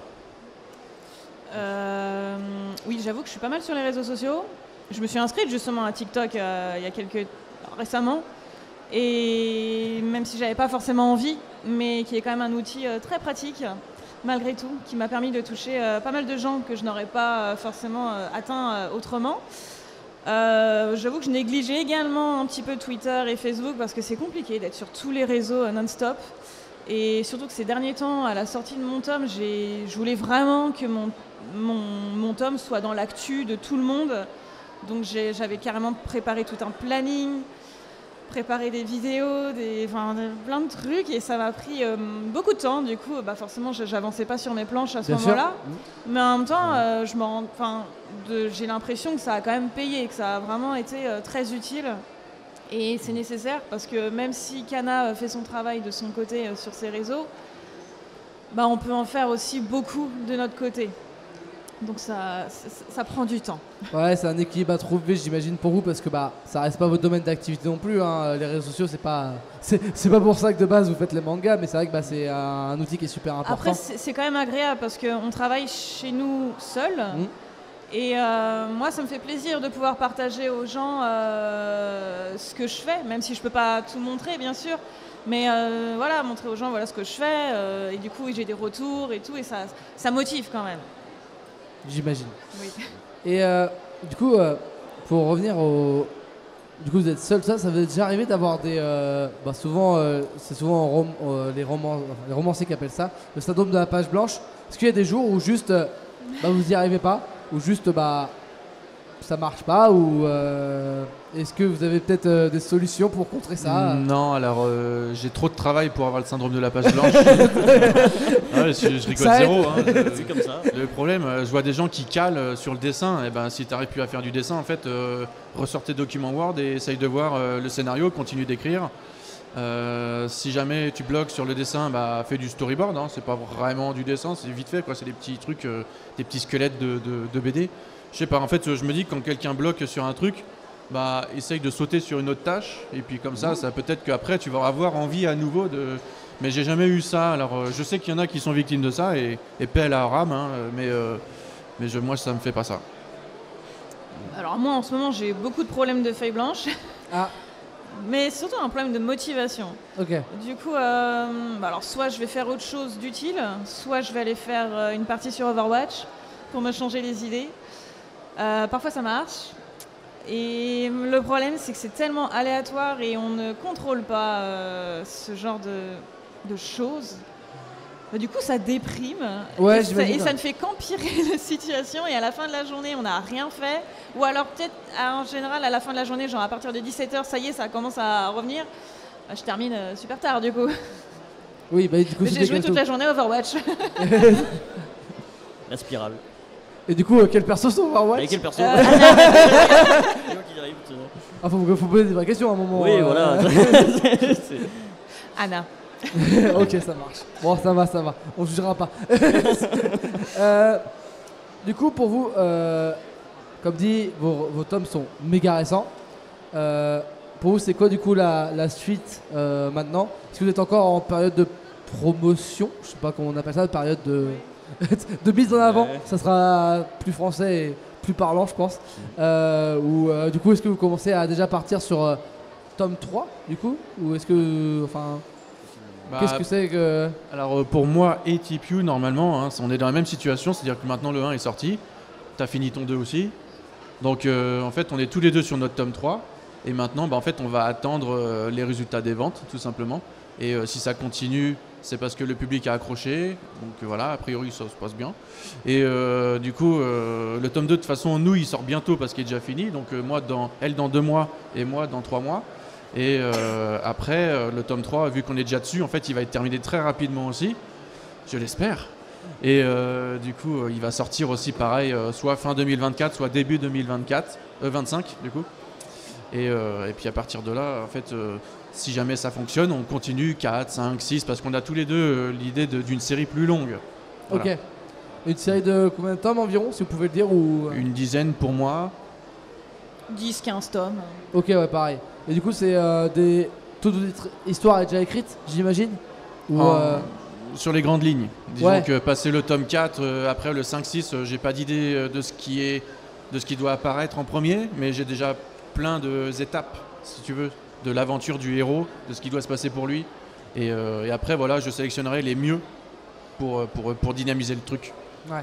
Oui, j'avoue que je suis pas mal sur les réseaux sociaux. Je me suis inscrite justement à TikTok il y a récemment. Et même si j'avais pas forcément envie, mais qui est quand même un outil très pratique, malgré tout, qui m'a permis de toucher pas mal de gens que je n'aurais pas forcément atteint autrement. J'avoue que je négligeais également un petit peu Twitter et Facebook parce que c'est compliqué d'être sur tous les réseaux non-stop. Et surtout que ces derniers temps, à la sortie de mon tome, je voulais vraiment que mon tome soit dans l'actu de tout le monde. Donc j'avais carrément préparé tout un planning, préparer des vidéos, plein de trucs, et ça m'a pris beaucoup de temps. Du coup, forcément, j'avançais pas sur mes planches à ce moment-là. Mais en même temps, j'ai l'impression que ça a quand même payé, que ça a vraiment été très utile. Et c'est nécessaire parce que même si Kana fait son travail de son côté sur ses réseaux, on peut en faire aussi beaucoup de notre côté. Donc ça prend du temps. Ouais, c'est un équilibre à trouver, j'imagine, pour vous, parce que ça reste pas votre domaine d'activité non plus. Hein. Les réseaux sociaux, c'est pas pour ça que de base vous faites les mangas, mais c'est vrai que c'est un outil qui est super important. Après, c'est quand même agréable parce qu'on travaille chez nous seuls. Et moi, ça me fait plaisir de pouvoir partager aux gens ce que je fais, même si je peux pas tout montrer, bien sûr. Mais voilà, montrer aux gens ce que je fais. Et du coup, j'ai des retours et tout, et ça motive quand même. J'imagine. Oui. Et du coup, pour revenir au... Du coup, vous êtes seul, ça vous est déjà arrivé d'avoir des... souvent, c'est souvent les romanciers qui appellent ça, le syndrome de la page blanche. Est-ce qu'il y a des jours où juste, vous n'y arrivez pas, ou juste, ça marche pas, ou... Est-ce que vous avez peut-être des solutions pour contrer ça? Non, alors j'ai trop de travail pour avoir le syndrome de la page blanche. Ouais, je rigole Ça zéro. Hein. C'est comme ça. Le problème, je vois des gens qui calent sur le dessin. Et ben, si tu n'arrives plus à faire du dessin, en fait, ressort tes documents Word et essaye de voir le scénario, continue d'écrire. Si jamais tu bloques sur le dessin, bah, fais du storyboard. Hein. C'est pas vraiment du dessin, c'est vite fait, quoi. C'est des petits trucs, des petits squelettes de BD. Je sais pas. En fait, je me dis que quand quelqu'un bloque sur un truc, bah, essaye de sauter sur une autre tâche. Et puis comme ça peut-être qu'après, tu vas avoir envie à nouveau de. Mais j'ai jamais eu ça. Alors, je sais qu'il y en a qui sont victimes de ça et paix à leur âme. Hein, mais moi, ça me fait pas ça. Alors moi en ce moment j'ai beaucoup de problèmes de feuilles blanches, Ah, mais surtout un problème de motivation. ok. Du coup, alors soit je vais faire autre chose d'utile, soit je vais aller faire une partie sur Overwatch pour me changer les idées. Parfois ça marche. Et le problème c'est que c'est tellement aléatoire et on ne contrôle pas ce genre de choses. Bah, du coup ça déprime Ouais, et j'imagine. ça ne fait qu'empirer la situation et à la fin de la journée on n'a rien fait. Ou alors peut-être en général à la fin de la journée, genre à partir de 17h, ça y est, ça commence à revenir. Bah, je termine super tard du coup. Oui, bah du coup, J'ai c'était joué quel toute tour? la journée à Overwatch. La spirale. Et du coup, quel perso sont Overwatch? Avec quel perso Euh, C'est moi qui arrive, Ah, faut poser des vraies questions à un moment. Oui, voilà. C'est- Anna. Ok, ça marche. Bon, ça va. On jugera pas. Du coup, pour vous, comme dit, vos tomes sont méga récents. Pour vous, c'est quoi du coup la suite maintenant? Est-ce que vous êtes encore en période de promotion? Je sais pas comment on appelle ça, période de de mise en avant. Ouais. Ça sera plus français et plus parlant, je pense. Ou du coup, est-ce que vous commencez à déjà partir sur tome 3 du coup? Ou est-ce que, enfin, Bah, qu'est-ce que c'est que... Alors pour moi et TPU, normalement, hein, on est dans la même situation, c'est-à-dire que maintenant le 1 est sorti, tu as fini ton 2 aussi. Donc en fait, on est tous les deux sur notre tome 3. Et maintenant, bah, en fait, on va attendre les résultats des ventes, tout simplement. Et si ça continue, c'est parce que le public a accroché. Donc voilà, a priori, ça se passe bien. Et du coup, le tome 2, de toute façon, nous, il sort bientôt parce qu'il est déjà fini. Donc moi, elle dans 2 mois et moi dans 3 mois. Et après, le tome 3, vu qu'on est déjà dessus, en fait, il va être terminé très rapidement aussi. Je l'espère. Et du coup, il va sortir aussi pareil, soit fin 2024, soit début 25 du coup. Et puis à partir de là, en fait, si jamais ça fonctionne, on continue 4, 5, 6, parce qu'on a tous les deux l'idée d'une série plus longue. Voilà. Ok. Une série de combien de tomes environ, si vous pouvez le dire, ou... Une dizaine pour moi. 10-15 tomes. Ok, ouais, pareil. Et du coup, c'est toute votre histoire est déjà écrite, j'imagine? Ou, Sur les grandes lignes. Disons Ouais. que passer le tome 4, après le 5-6, j'ai pas d'idée de ce qui doit apparaître en premier, mais j'ai déjà plein d'étapes, si tu veux, de l'aventure du héros, de ce qui doit se passer pour lui. Et après, voilà, je sélectionnerai les mieux pour dynamiser le truc. Ouais.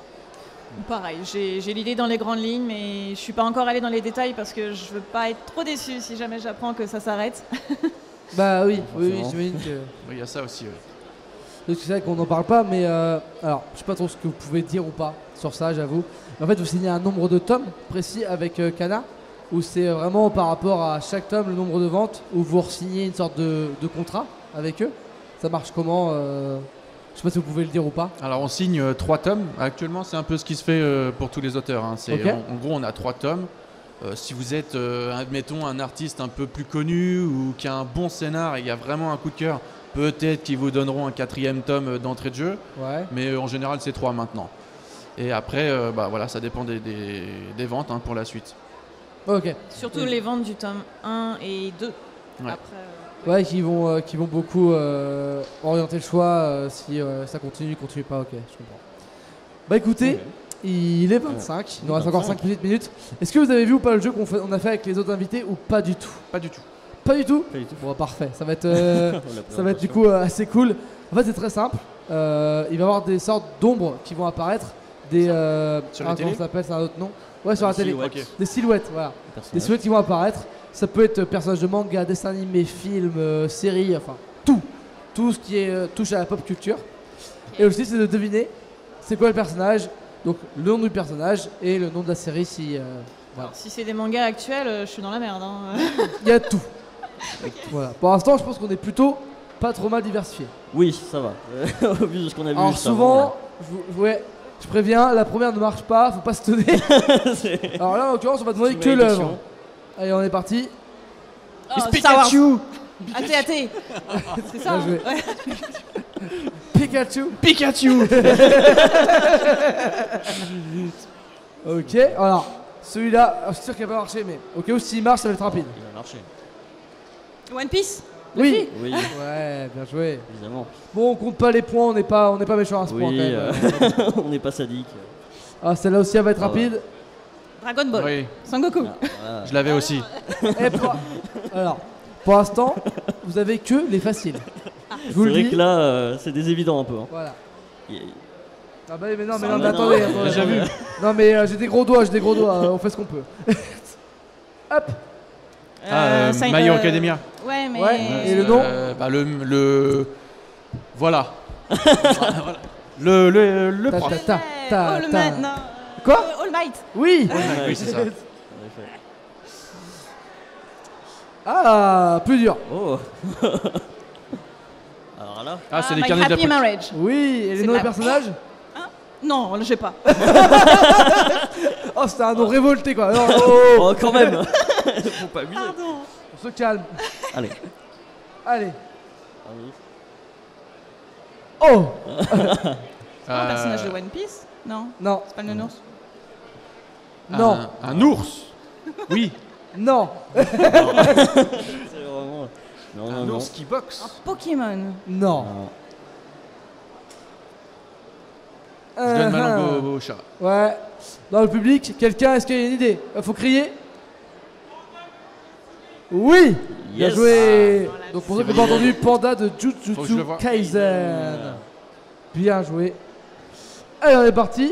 Pareil, j'ai l'idée dans les grandes lignes, mais je suis pas encore allée dans les détails parce que je veux pas être trop déçue si jamais j'apprends que ça s'arrête. Bah oui, Forcément. j'imagine que... Oui, il y a ça aussi. Oui. Parce que c'est vrai qu'on n'en parle pas, mais alors, je sais pas trop ce que vous pouvez dire ou pas sur ça, j'avoue. Mais en fait, vous signez un nombre de tomes précis avec Kana, ou c'est vraiment par rapport à chaque tome, le nombre de ventes, ou vous re-signez une sorte de contrat avec eux? Ça marche comment Je sais pas si vous pouvez le dire ou pas. Alors on signe 3 tomes. Actuellement, c'est un peu ce qui se fait pour tous les auteurs. Hein. Ok. En gros, on a 3 tomes. Si vous êtes, admettons, un artiste un peu plus connu ou qui a un bon scénar et il y a vraiment un coup de cœur, peut-être qu'ils vous donneront un 4e tome d'entrée de jeu. Ouais. Mais en général, c'est 3 maintenant. Et après, bah, voilà, ça dépend des ventes hein, pour la suite. Ok. Surtout les ventes du tome 1 et 2. Ouais. Après, Ouais, qui vont beaucoup orienter le choix si ça continue pas. Ok, je comprends. Bah écoutez, il est 25, il nous reste encore 5 petites minutes. Est-ce que vous avez vu ou pas le jeu qu'on a fait avec les autres invités ou pas du tout? Pas du tout. Pas du tout? Pas du tout. Bon, parfait, ça va être du coup assez cool. En fait, c'est très simple. Il va y avoir des sortes d'ombres qui vont apparaître. Des. Sur la télé comment ça s'appelle? C'est un autre nom? Ouais, sur la télé. Silhouette. Ok. Des silhouettes, voilà. Des silhouettes qui vont apparaître. Ça peut être personnages de manga, dessins animés, films, séries, enfin tout. Tout ce qui touche à la pop culture. Et aussi, c'est de deviner c'est quoi le personnage. Donc, le nom du personnage et le nom de la série si. Alors, si c'est des mangas actuels, je suis dans la merde. Hein. Il y a tout. Voilà. Pour l'instant, je pense qu'on est plutôt pas trop mal diversifié. Oui, ça va. Au vu de ce qu'on a vu Alors juste souvent, je préviens, la première ne marche pas, faut pas se tenir. Alors là, en l'occurrence, on va demander Petite que validation. l'œuvre. Allez, on est parti. Oh, Star Wars. Pikachu. AT. C'est ça. Bien joué. Ouais. Pikachu. Pikachu. Ok, alors celui-là, je suis sûr qu'il va pas marcher, mais au cas où s'il marche, ça va être rapide. Il va marcher. One Piece. Oui. Oui, Ouais, bien joué. évidemment. Bon, on compte pas les points, on n'est pas méchant à ce point quand Oui, même. on n'est pas sadique. Ah, celle-là aussi, elle va être Ah ouais. rapide. Dragon Ball. Oui, Son Goku. Voilà. je l'avais aussi. Et alors, pour l'instant, vous avez que les faciles. Je vous C'est le vrai dis. que là, c'est des évidents un peu. Hein. Voilà. Il- Ah bah oui, mais non, mais Ça non, mais va, attendez, non. attendez. Déjà vu. Non mais j'ai des gros doigts, on fait ce qu'on peut. Hop. My Hero Academia. Ouais, mais. Ouais, et le nom Voilà. Le Ta, prof. ta, ta, ta, All ta. Might, non. Quoi All Might. Oui. Oui, c'est ça. En effet. Ah, plus dur. Oh. Alors là, Ah, c'est les My carnets Happy d'application. Marriage. Oui, et les C'est noms des pas- personnages. Non, j'ai pas. Oh, c'était un nom révolté quoi. Non, oh, quand même. Faut pas abuser. Pardon. on se calme. Allez. Allez. Ah oui. Oh. C'est pas un personnage de One Piece. Non, Non, c'est pas le nounours. non, Un ours. Oui. non, C'est vraiment. Non, non, Un non. ours qui boxe. Pokémon. non. Non. Je donne ma Uh-huh. langue au chat. Ouais. Dans le public, quelqu'un, est-ce qu'il y a une idée? Faut crier. Oui. Bien Yes. joué. Ah, Donc pour ceux qui n'ont pas entendu, Panda de Faut que je Jujutsu le voie. Kaisen. Bien joué. Allez, on est parti.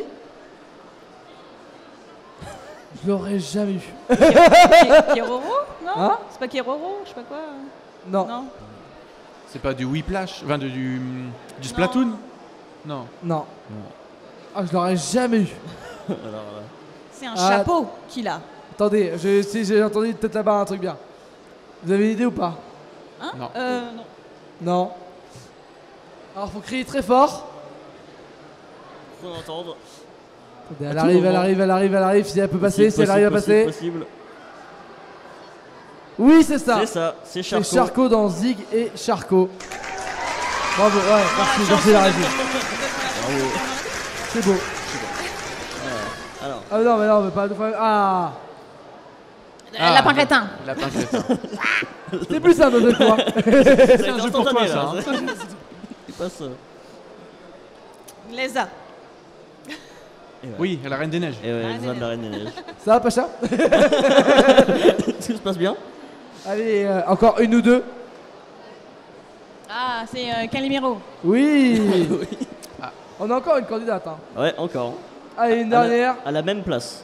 Je l'aurais jamais eu. Keroro. Non. Hein? C'est pas Keroro, je sais pas quoi. Non, Non. C'est pas du Whiplash, enfin du Splatoon. Non. non. Ah, je l'aurais jamais eu. Alors là. C'est un Ah. chapeau qu'il a. Attendez, si j'ai entendu peut-être là-bas un truc bien. Vous avez une idée ou pas? Hein Non. Non. Non. Alors faut crier très fort. Faut entendre. Attendez, elle arrive, moment. elle arrive. Si elle peut passer, si elle arrive à passer. Possible. Oui, c'est ça. C'est ça, c'est C'est Charcot. Charcot dans Zig et Charcot. Bravo, ouais, merci la régie. Bravo. C'est beau. Alors, Ah non, mais non, mais pas deux fois. Ah, Lapin crétin. Lapin crétin. c'est plus simple de fois. c'est un jeu pour toi, ça, hein. Il passe. Léza. Oui, la Reine des Neiges. Et ouais, Reine les des de la Reine des Neiges. Ça va, Pacha? Tout se passe bien? Allez, encore une ou deux. Ah, c'est Calimero. Oui. On a encore une candidate. Hein. Ouais, encore. Allez, une dernière. À la même place.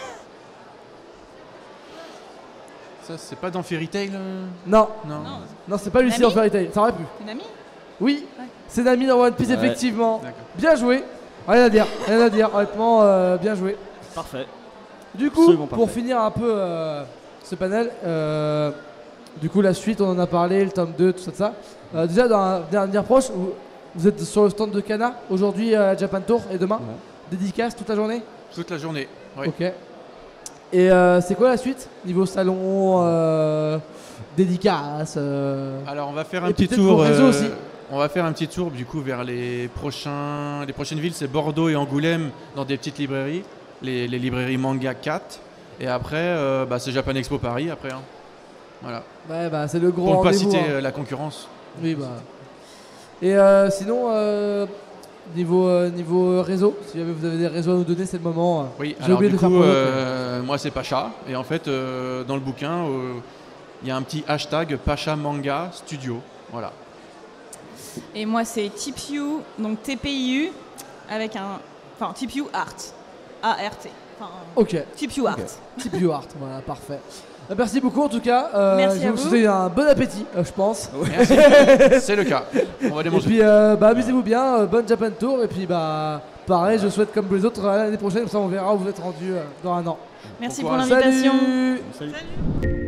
Ça, c'est pas dans Fairy Tail Non, Non. Non. non, c'est pas Lucie Nami en Fairy Tail. Ça aurait pu. Une amie. Oui, Ouais. c'est Nami dans One Piece, Ouais. effectivement. D'accord. Bien joué. Rien à dire, honnêtement, bien joué. Parfait. Du coup, Absolument pour parfait. finir un peu ce panel, du coup, la suite, on en a parlé, le tome 2, tout ça, de ça. Déjà, dans un dernier proche, vous êtes sur le stand de Kana aujourd'hui à Japan Tour et demain. Ouais. Dédicace toute la journée. Toute la journée. Oui. Ok. Et c'est quoi la suite niveau salon, dédicace Alors on va faire Et un petit peut-être tour. vos réseaux aussi. On va faire un petit tour du coup vers les prochaines villes, c'est Bordeaux et Angoulême dans des petites librairies, les librairies Manga 4. Et après, c'est Japan Expo Paris après. Hein. Voilà. Ouais, bah c'est le gros Pour ne pas rendez-vous. citer hein. la concurrence. Oui, bah. Et sinon, niveau réseau, si jamais vous avez des réseaux à nous donner, c'est le moment. Oui. J'ai Alors oublié du de faire coup, promo, moi c'est Pacha. Et en fait, dans le bouquin, il y a un petit hashtag Pacha Manga Studio. Voilà. Et moi, c'est TPU, donc TPIU, avec un. Enfin, TPU Art. A-R-T. Enfin, Ok. TPU Art. Type You Art, voilà, parfait. Merci beaucoup en tout cas. Merci je à vous vous. souhaite un bon appétit, je pense. Merci. C'est le cas. On va les Et manger. puis amusez-vous bien, bonne Japan Tour. Et puis pareil, je souhaite comme les autres à l'année prochaine, comme ça on verra où vous êtes rendu dans un an. Merci Bon pour courage. l'invitation. Salut. Salut.